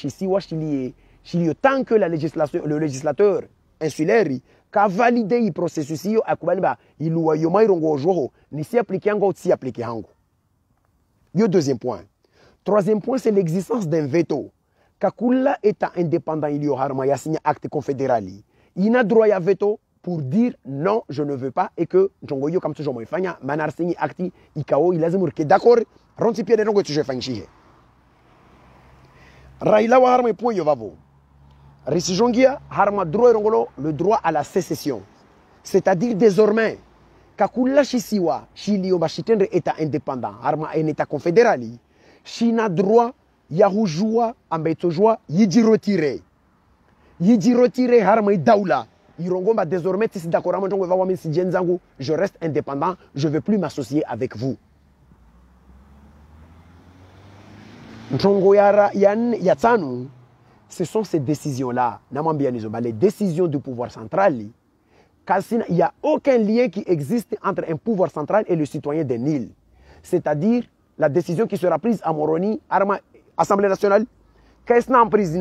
Speaker 1: tant que la législation, le législateur insulaire a validé le processus, il y a appliqué appliqué. Deuxième point. Troisième point, c'est l'existence d'un veto. Kakula État indépendant, il y a signé acte confédéral. Il a droit à veto pour dire non, je ne veux pas et que Djongoyo comme toujours moi fanya manar signé acte ikao il a que d'accord ronti pied de non que tu je fanchi. Raila wa harma point yo vavo. Risijongia harma droit rongolo le droit à la sécession. C'est-à-dire désormais kakula shisiwa shilio bashitendre État indépendant harma un État confédéral. China droit ya hujua ambetojwa yidi retirer. Yidi retirer harma daula. Irongomba désormais si d'accord je reste indépendant, je ne veux plus m'associer avec vous. Ce sont ces décisions-là, les décisions du pouvoir central. Il n'y a aucun lien qui existe entre un pouvoir central et le citoyen d'un île. C'est-à-dire la décision qui sera prise à Moroni, à l'Assemblée nationale, qu'est-ce qu'on a pris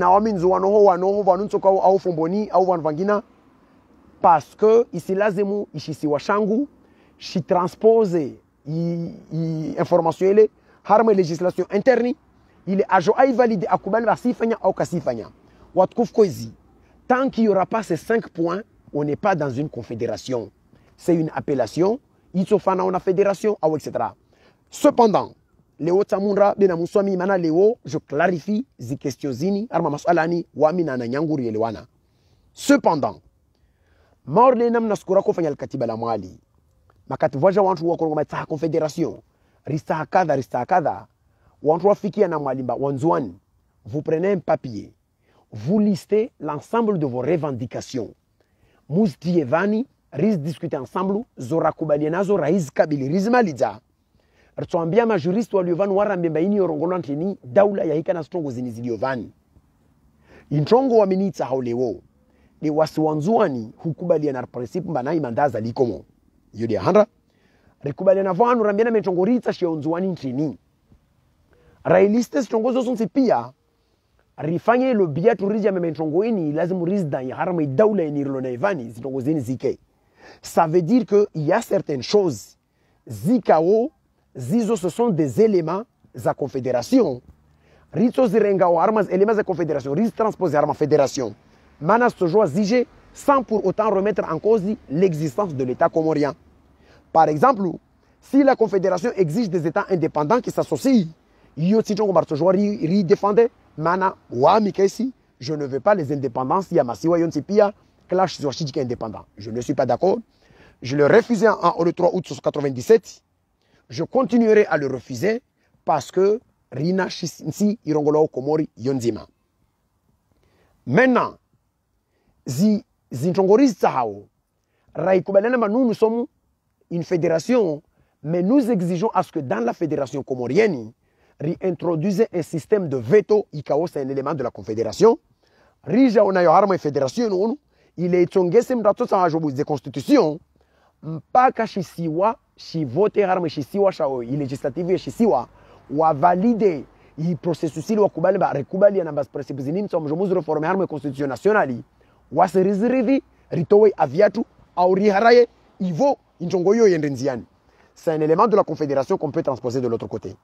Speaker 1: parce que ici là zemu ici si washangu si transpose information ele harma législation interne il est ajo ay validé akubali basifanya au kasifanya watkuf koizi tant qu'il y aura pas ces cinq points on n'est pas dans une confédération c'est une appellation itofana on a fédération ou et cetera. Cependant Léo Tsamundra bena muswami mana Léo je clarifie zi questions zini arma masalani wamina na nyanguri elewana. Cependant Maurle nam naskura kufanya alkatiba la mwali. Makati vaja wantu wa kongo mataha confédération. Rista kadha rista kadha. Wantu wafikia na mwalimba wanzuani. Vous prenez un papier. Vous listez l'ensemble de vos revendications. Muztievani ris discuter ensemble zora kubalianazo raiz kabili rizmaliza. Rtuambia ma juriste wa liovani warambe baini yorongolo antini daula ya hika na strongo ziniziliovani. Introngo wa minita haulewo. Ni wasiwanzuani hukubaliana na principe mbana imandaza likomo yodi handra rekubaliana vanu rambiana metongorita shionzuani ntini railiste stongozo sonsi pia rifanye lo bia turija mementongoini lazima rizda ya harama daula inirlo na ivani zitongozini zike. Ça veut dire que il y a certaines choses zikao zizo ce sont des éléments za confédération ritso zirenga o armas éléments de confédération rit transposer arma fédération manas toujours zige sans pour autant remettre en cause l'existence de l'État comorien. Par exemple, si la confédération exige des États indépendants qui s'associent, yo titongo bartojwa ri défendait mana wa mikesi, je ne veux pas les indépendances ya masiwa yonti pia clash sur chitique indépendant. Je ne suis pas d'accord. Je le refusais en, en, le trois août quatre-vingt-dix-sept. Je continuerai à le refuser parce que Rina Shinsi Irongolo Komori Yonzima. Maintenant, zi zintongoris Sahao, Raïkoubalena, nous, nous sommes une fédération, mais nous exigeons à ce que dans la fédération comorienne, réintroduise un système de veto. Ikao, c'est un élément de la confédération. Rija, on a une fédération, il est tongesem dato sa hajobu de constitution. Mpaka shisiwa, shi vote harma shisiwa shao, il législative shisiwa, wa valide, il processus il wa kubali ba rekubali ya nambas principes zinim som jomuzu reformer harma constitution nationale. Wa se rizirivi, ritowe aviatu, auri haraye, ivo, intongoyo yendenziani. C'est un élément de la confédération qu'on peut transposer de l'autre côté.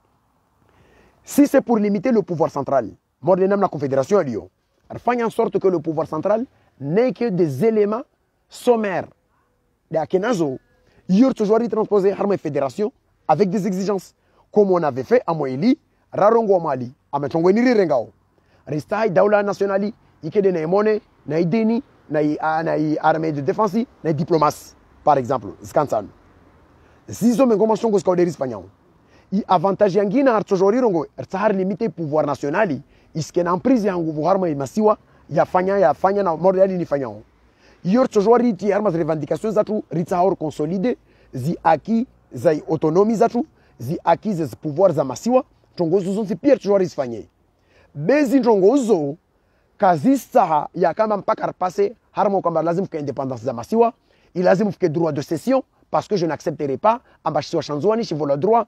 Speaker 1: Si c'est pour limiter le pouvoir central, mordénam la confédération à Lyon, faire en sorte que le pouvoir central n'ait que des éléments sommaires. D'akenazo, il y a toujours transposé la fédération avec des exigences, comme on avait fait à Moïli, Rarongo Mali, à Metongweniri Rengao. Restai Daula Nationali, Ikede Naimone, Naideni, Naï armée de défense, Naï diplomatie, par exemple, Skansan. Si nous avons une convention que nous avons i avantage yangi na artojori rongo tsahar limité pouvoir national iske na emprise yangu vuharma masiwa yafanya yafanya na modeli ni fanyao yor tojori ti armas revendications zatu ritsahor consolide zi aki zai autonomie zatu zi aki ze pouvoir za masiwa tongozo zonsi pia tojori isfanye bezi tongozo kazista ya kama mpaka pase harmo kwamba lazim fike independance za masiwa il lazim fike droit de cession. Parce que je n'accepterai pas, si vous le droit,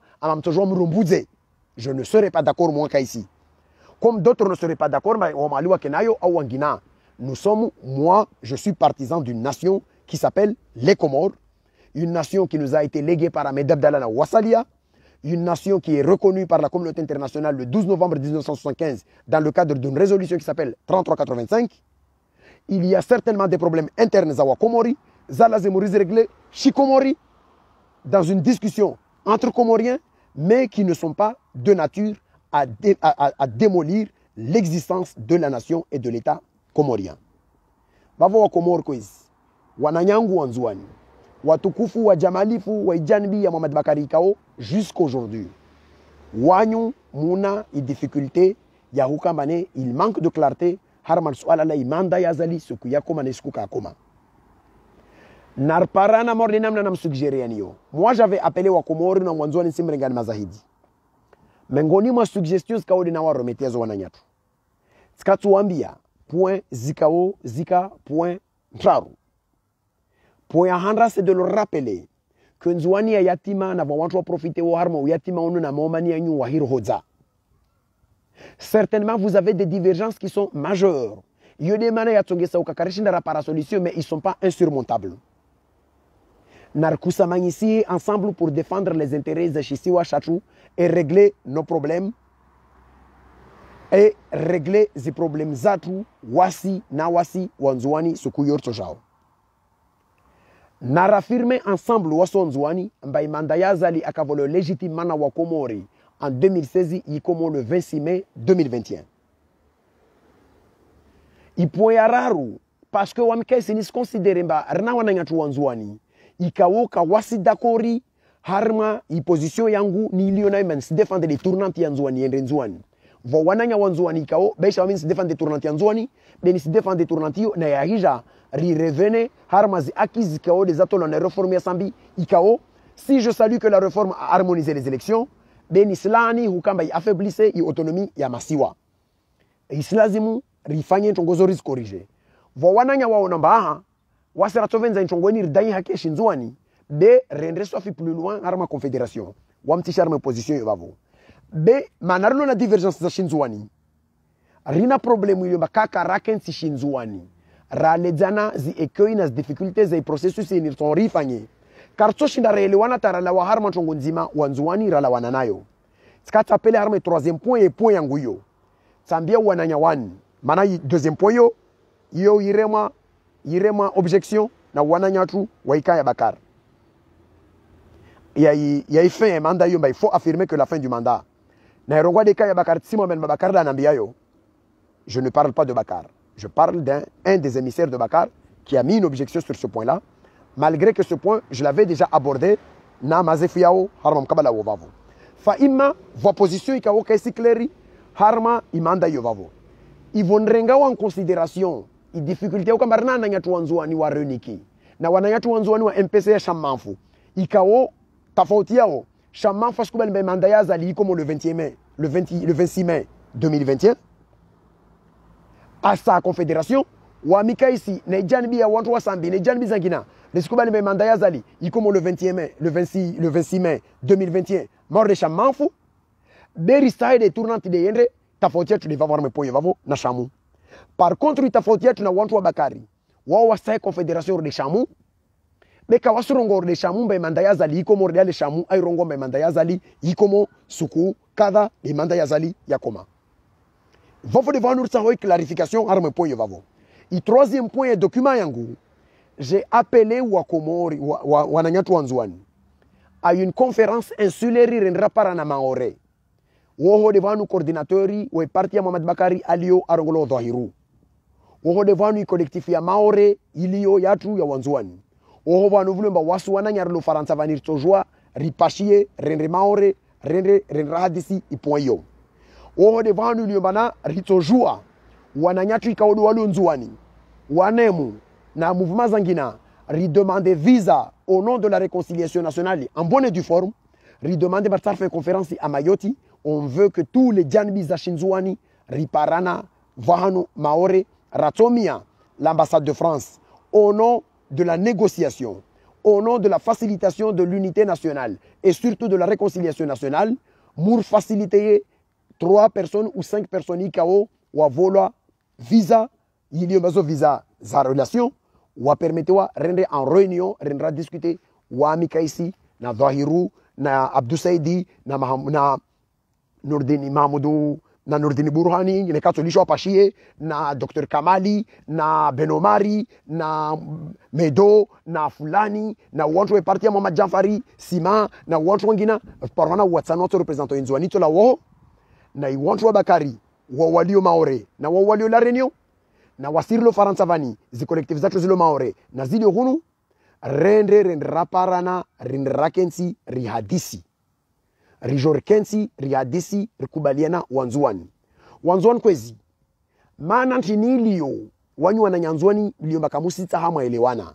Speaker 1: je ne serai pas d'accord moi ici. Comme d'autres ne seraient pas d'accord, nous sommes, moi, je suis partisan d'une nation qui s'appelle les Comores, une nation qui nous a été léguée par Ahmed Abdallah Wassalia, une nation qui est reconnue par la communauté internationale le douze novembre mille neuf cent soixante-quinze dans le cadre d'une résolution qui s'appelle trente-trois quatre-vingt-cinq. Il y a certainement des problèmes internes à Comori. Zala Zemoriz réglé Chikomori dans une discussion entre Comoriens, mais qui ne sont pas de nature à, dé, à, à, à démolir l'existence de la nation et de l'État comorien. Bavo wa Comore quiz, wananyangu wanzuani, watukufu wa jamalifu wa ijanbi ya Mohamed Bakari Kao jusqu'aujourd'hui. Wanyu muna i difficulté ya hukambane, il manque de clarté, harman suala la imanda yazali sukuya koma neskuka koma. Narparana mordinam na namsuggere anio. Moi j'avais appelé wa Comore na mwanzoni simrengani mazahidi. Mengoni mwa suggestions kaodi na wa remetezo wananyatu. Skatuambia point zikao zika point traru. Point handra c'est de le rappeler que nzwani ya yatima na wantu wa profiter wa harma yatima onu na momani yanyu wa hirhoza. Certainement vous avez des divergences qui sont majeures. Yodemana ya tongesa ukakarishinda rapara solution mais ils sont pas insurmontables. Narkusa ici ensemble pour défendre les intérêts de Chisiwa Chachou et régler nos problèmes et régler les problèmes zatu wasi na wasi wanzuani sukuyor tojao. Narafirme ensemble waso wanzuani mbai mandayazali akavolo légitimement na wa Comore en deux mille seize yikomo le vingt-six mai deux mille vingt et un. Ipoyararu parce que wamke sinis considéré mba rna wananyatu wanzuani ikawo kawasi dakori harma i position yangu ni iliona men se défendre les tournantes yanzuani yenrenzuani vo wananya wanzuani ikawo besha wamin se défendre les tournantes yanzuani beni se défendre les tournantes na yahija ri revene harma zi akiz ikawo des atoles na réforme sambi ikawo si je salue que la réforme a harmonisé les élections beni slani hukamba affaiblissait i autonomie ya masiwa islazimu rifanye tongozo ris corriger vo wananya wao namba wasera tovenza ntongweni ridai hake shinzuani be rendre sofi plus loin harma confédération wamti charme position yobavo be manarlo na divergence za shinzuani rina problème ile makaka raken si shinzuani raledzana zi écueils nas difficultés za processus ni ton rifanye karto shinda relewana tarala wa harma ntongonzima wanzuani rala wananayo Ska tapele harma troisième point et point yangu yo. Tambia wananya wan. Mana deuxième point yo yo irema irema objection na wananya tu waika ya Bakar. Il y a il y a fin mandat yo, il faut affirmer que la fin du mandat. Na rongwa de kaya Bakar Simon Ben Bakar da nambia yo. Je ne parle pas de Bakar. Je parle d'un un des émissaires de Bakar qui a mis une objection sur ce point-là, malgré que ce point, je l'avais déjà abordé na mazefiao harma mkabala wovavo. Fa imma voix position ikawo kaisi cléri harma imanda yovavo. Ils vont renga en considération i difficulté au kamarna na nyatu wanzuani wa reniki na wananyatu wanzuani wa M P C ya shamanfu ikawo tofauti yao shamanfu skubali be mandaya zali comme le vingtième mai le vingt le vingt-six mai deux mille vingt et un à sa confédération wa mikaisi na janbi ya watu wa sambi na janbi zangina skubali be mandaya zali comme le vingtième mai le vingt-six le vingt-six mai deux mille vingt et un mort de shamanfu beri side tournante de yendre tofauti yetu devons voir mes points vavo na shamu. Par contre tofauti yetu na watu wa Bakari wao wasai confédération de shamu beka wasurongo de shamu be mandaya zali ikomo real shamu ay rongo be mandaya zali ikomo suku kada be mandaya zali yakoma. Vavo devant nous ça clarification ar mes points vavo. Et troisième point document yangu j'ai appelé wa Comores wa wananyatu wanzuani à une conférence insulaire rendra parana maore. Woho devant nous coordinatori ou parti ya Mohamed Bakari alio arongolo dhahiru. Woho devant nous collectif ya maore ilio yatu ya wanzuani. Woho vanu vulumba wasu wananyarlo faransa vanir tojwa ripashie rendre maore rendre rendre hadisi ipoyo. Woho devant nous liobana ritojwa wananyatu ikaodo walu nzuani. Wanemu na mouvement zangina ridemander visa au nom de la réconciliation nationale en bonne et due forme. Ridemander par faire conférence à Mayoti. On veut que tous les Janbi Zashinzouani, Riparana, Vahano, Maore, Ratomia, l'ambassade de France, au nom de la négociation, au nom de la facilitation de l'unité nationale et surtout de la réconciliation nationale, pour faciliter trois personnes ou cinq personnes qui ont vola visa, il y a visa za relation, ou permettre de rendre en réunion, rendre discuter, ou amika ici, na Zahiru, na Abdou Saidi, na na Nordini Mahmoudou, na Nordini Burhani, na Katolisho Pachie, na docteur Kamali, na Benomari, na Medo, na Fulani, na wantu we parti ya Mohamed Janfari, Sima, na wantu wengine parwana watsanoto representant inzwani to la wo, na wantu wa Bakari, wa walio Maore, na wa walio La Réunion, na wasirlo Faransavani, zi collectif zatu zilo Maore, na zili hunu, rendre rendra parana, rendra kensi, rihadisi. Rijorkensi, riadisi, rikubaliana wanzuani. Wanzuani kwezi. Maana ntinilio, wanyu wananyanzuani, liyo makamusita hama elewana.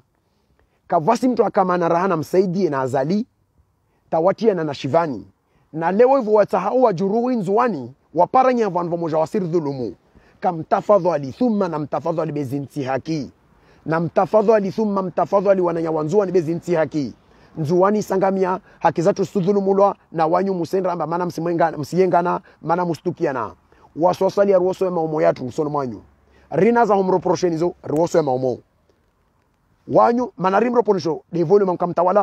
Speaker 1: Kavasi mtu akamana rahana msaidi na azali, tawatia na nashivani. Na lewo hivyo watahau wa juruhi nzuani, waparanya vanvo moja wasiri dhulumu. Kamtafadhu ali thumma na mtafadhu ali bezinti haki. Na mtafadhu ali thumma mtafadhu ali wananya wanzuani bezinti haki. Nzuwani sangamia haki zatu sudhulumulwa na wanyu musendra amba mana msimengana msiyengana mana mustukiana wasosali ya ruoso ya maumo yatu usono mwanyu rina za homro proshenizo ruoso ya maumo wanyu mana rimro ponisho devolu mamkamtawala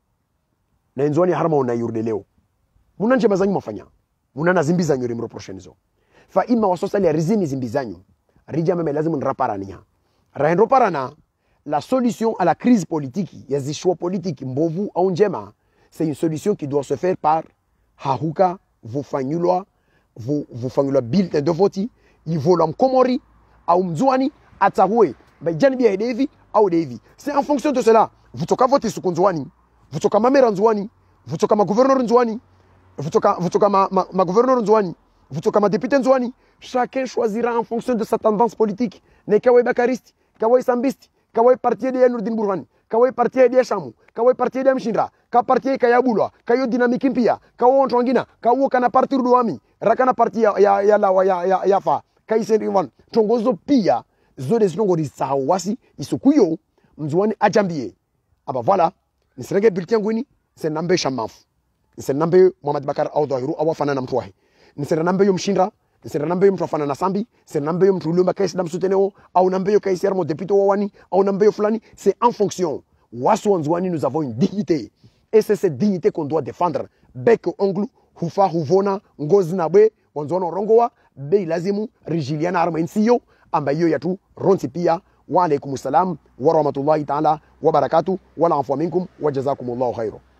Speaker 1: na nzuwani harma una yurde leo muna nje mazanyu mafanya muna na zimbizanyu rimro proshenizo fa ima wasosali ya rizini zimbizanyu rija meme lazimu nraparania rahenro parana. La solution à la crise politique, il y a des choix politiques, mbovu ou njema, c'est une solution qui doit se faire par Hahuka, vous fanyulwa, vous vous fanyulwa build de voti, il faut l'homme Comori, ou Mzouani, Atahoué, ben Janbi et Devi, ou Devi. C'est en fonction de cela. Vous toka voter sur Nzouani, vous toka ma mère Nzouani, vous toka ma gouverneur Nzouani, vous toka vous toka ma ma, ma gouverneur Nzouani, vous toka ma député Nzouani. Chacun choisira en fonction de sa tendance politique. Ne kawe bakariste, kawe sambiste. Kawai parti de Nurdin Burhani, kawai parti de Shamu, kawai parti de Mshindra, ka parti kayabulwa, kayo dynamique mpia, kawo ntwangina, kawo kana parti ruwami, rakana parti ya ya ya la ya ya ya fa, kaise rivan, tongozo pia, zo des nongori sahawasi, isukuyo, mzwani ajambie. Aba voilà, nisrege bulletin ngwini, c'est nambe shamaf. C'est nambe Mohamed Bakar au Dhahiru awa fana na mtwahi. C'est nambe yo Mshindra. C'est nambe yo mtofana na sambi, c'est nambe yo mtulumba kaisi dam suteneo, au nambe yo kaisi armo depito wawani, au nambe yo fulani, c'est en fonction. Wasu wanzuani nous avons une dignité. Et c'est cette dignité qu'on doit défendre. Bec ongle, hufa huvona ngozi na bwe wanzona rongowa bei lazimu rijiliana arma insiyo amba hiyo yatu ronti pia. Wa alaikumus salam wa rahmatullahi ta'ala wa barakatuh wa la afwa minkum wa jazakumullahu khairan.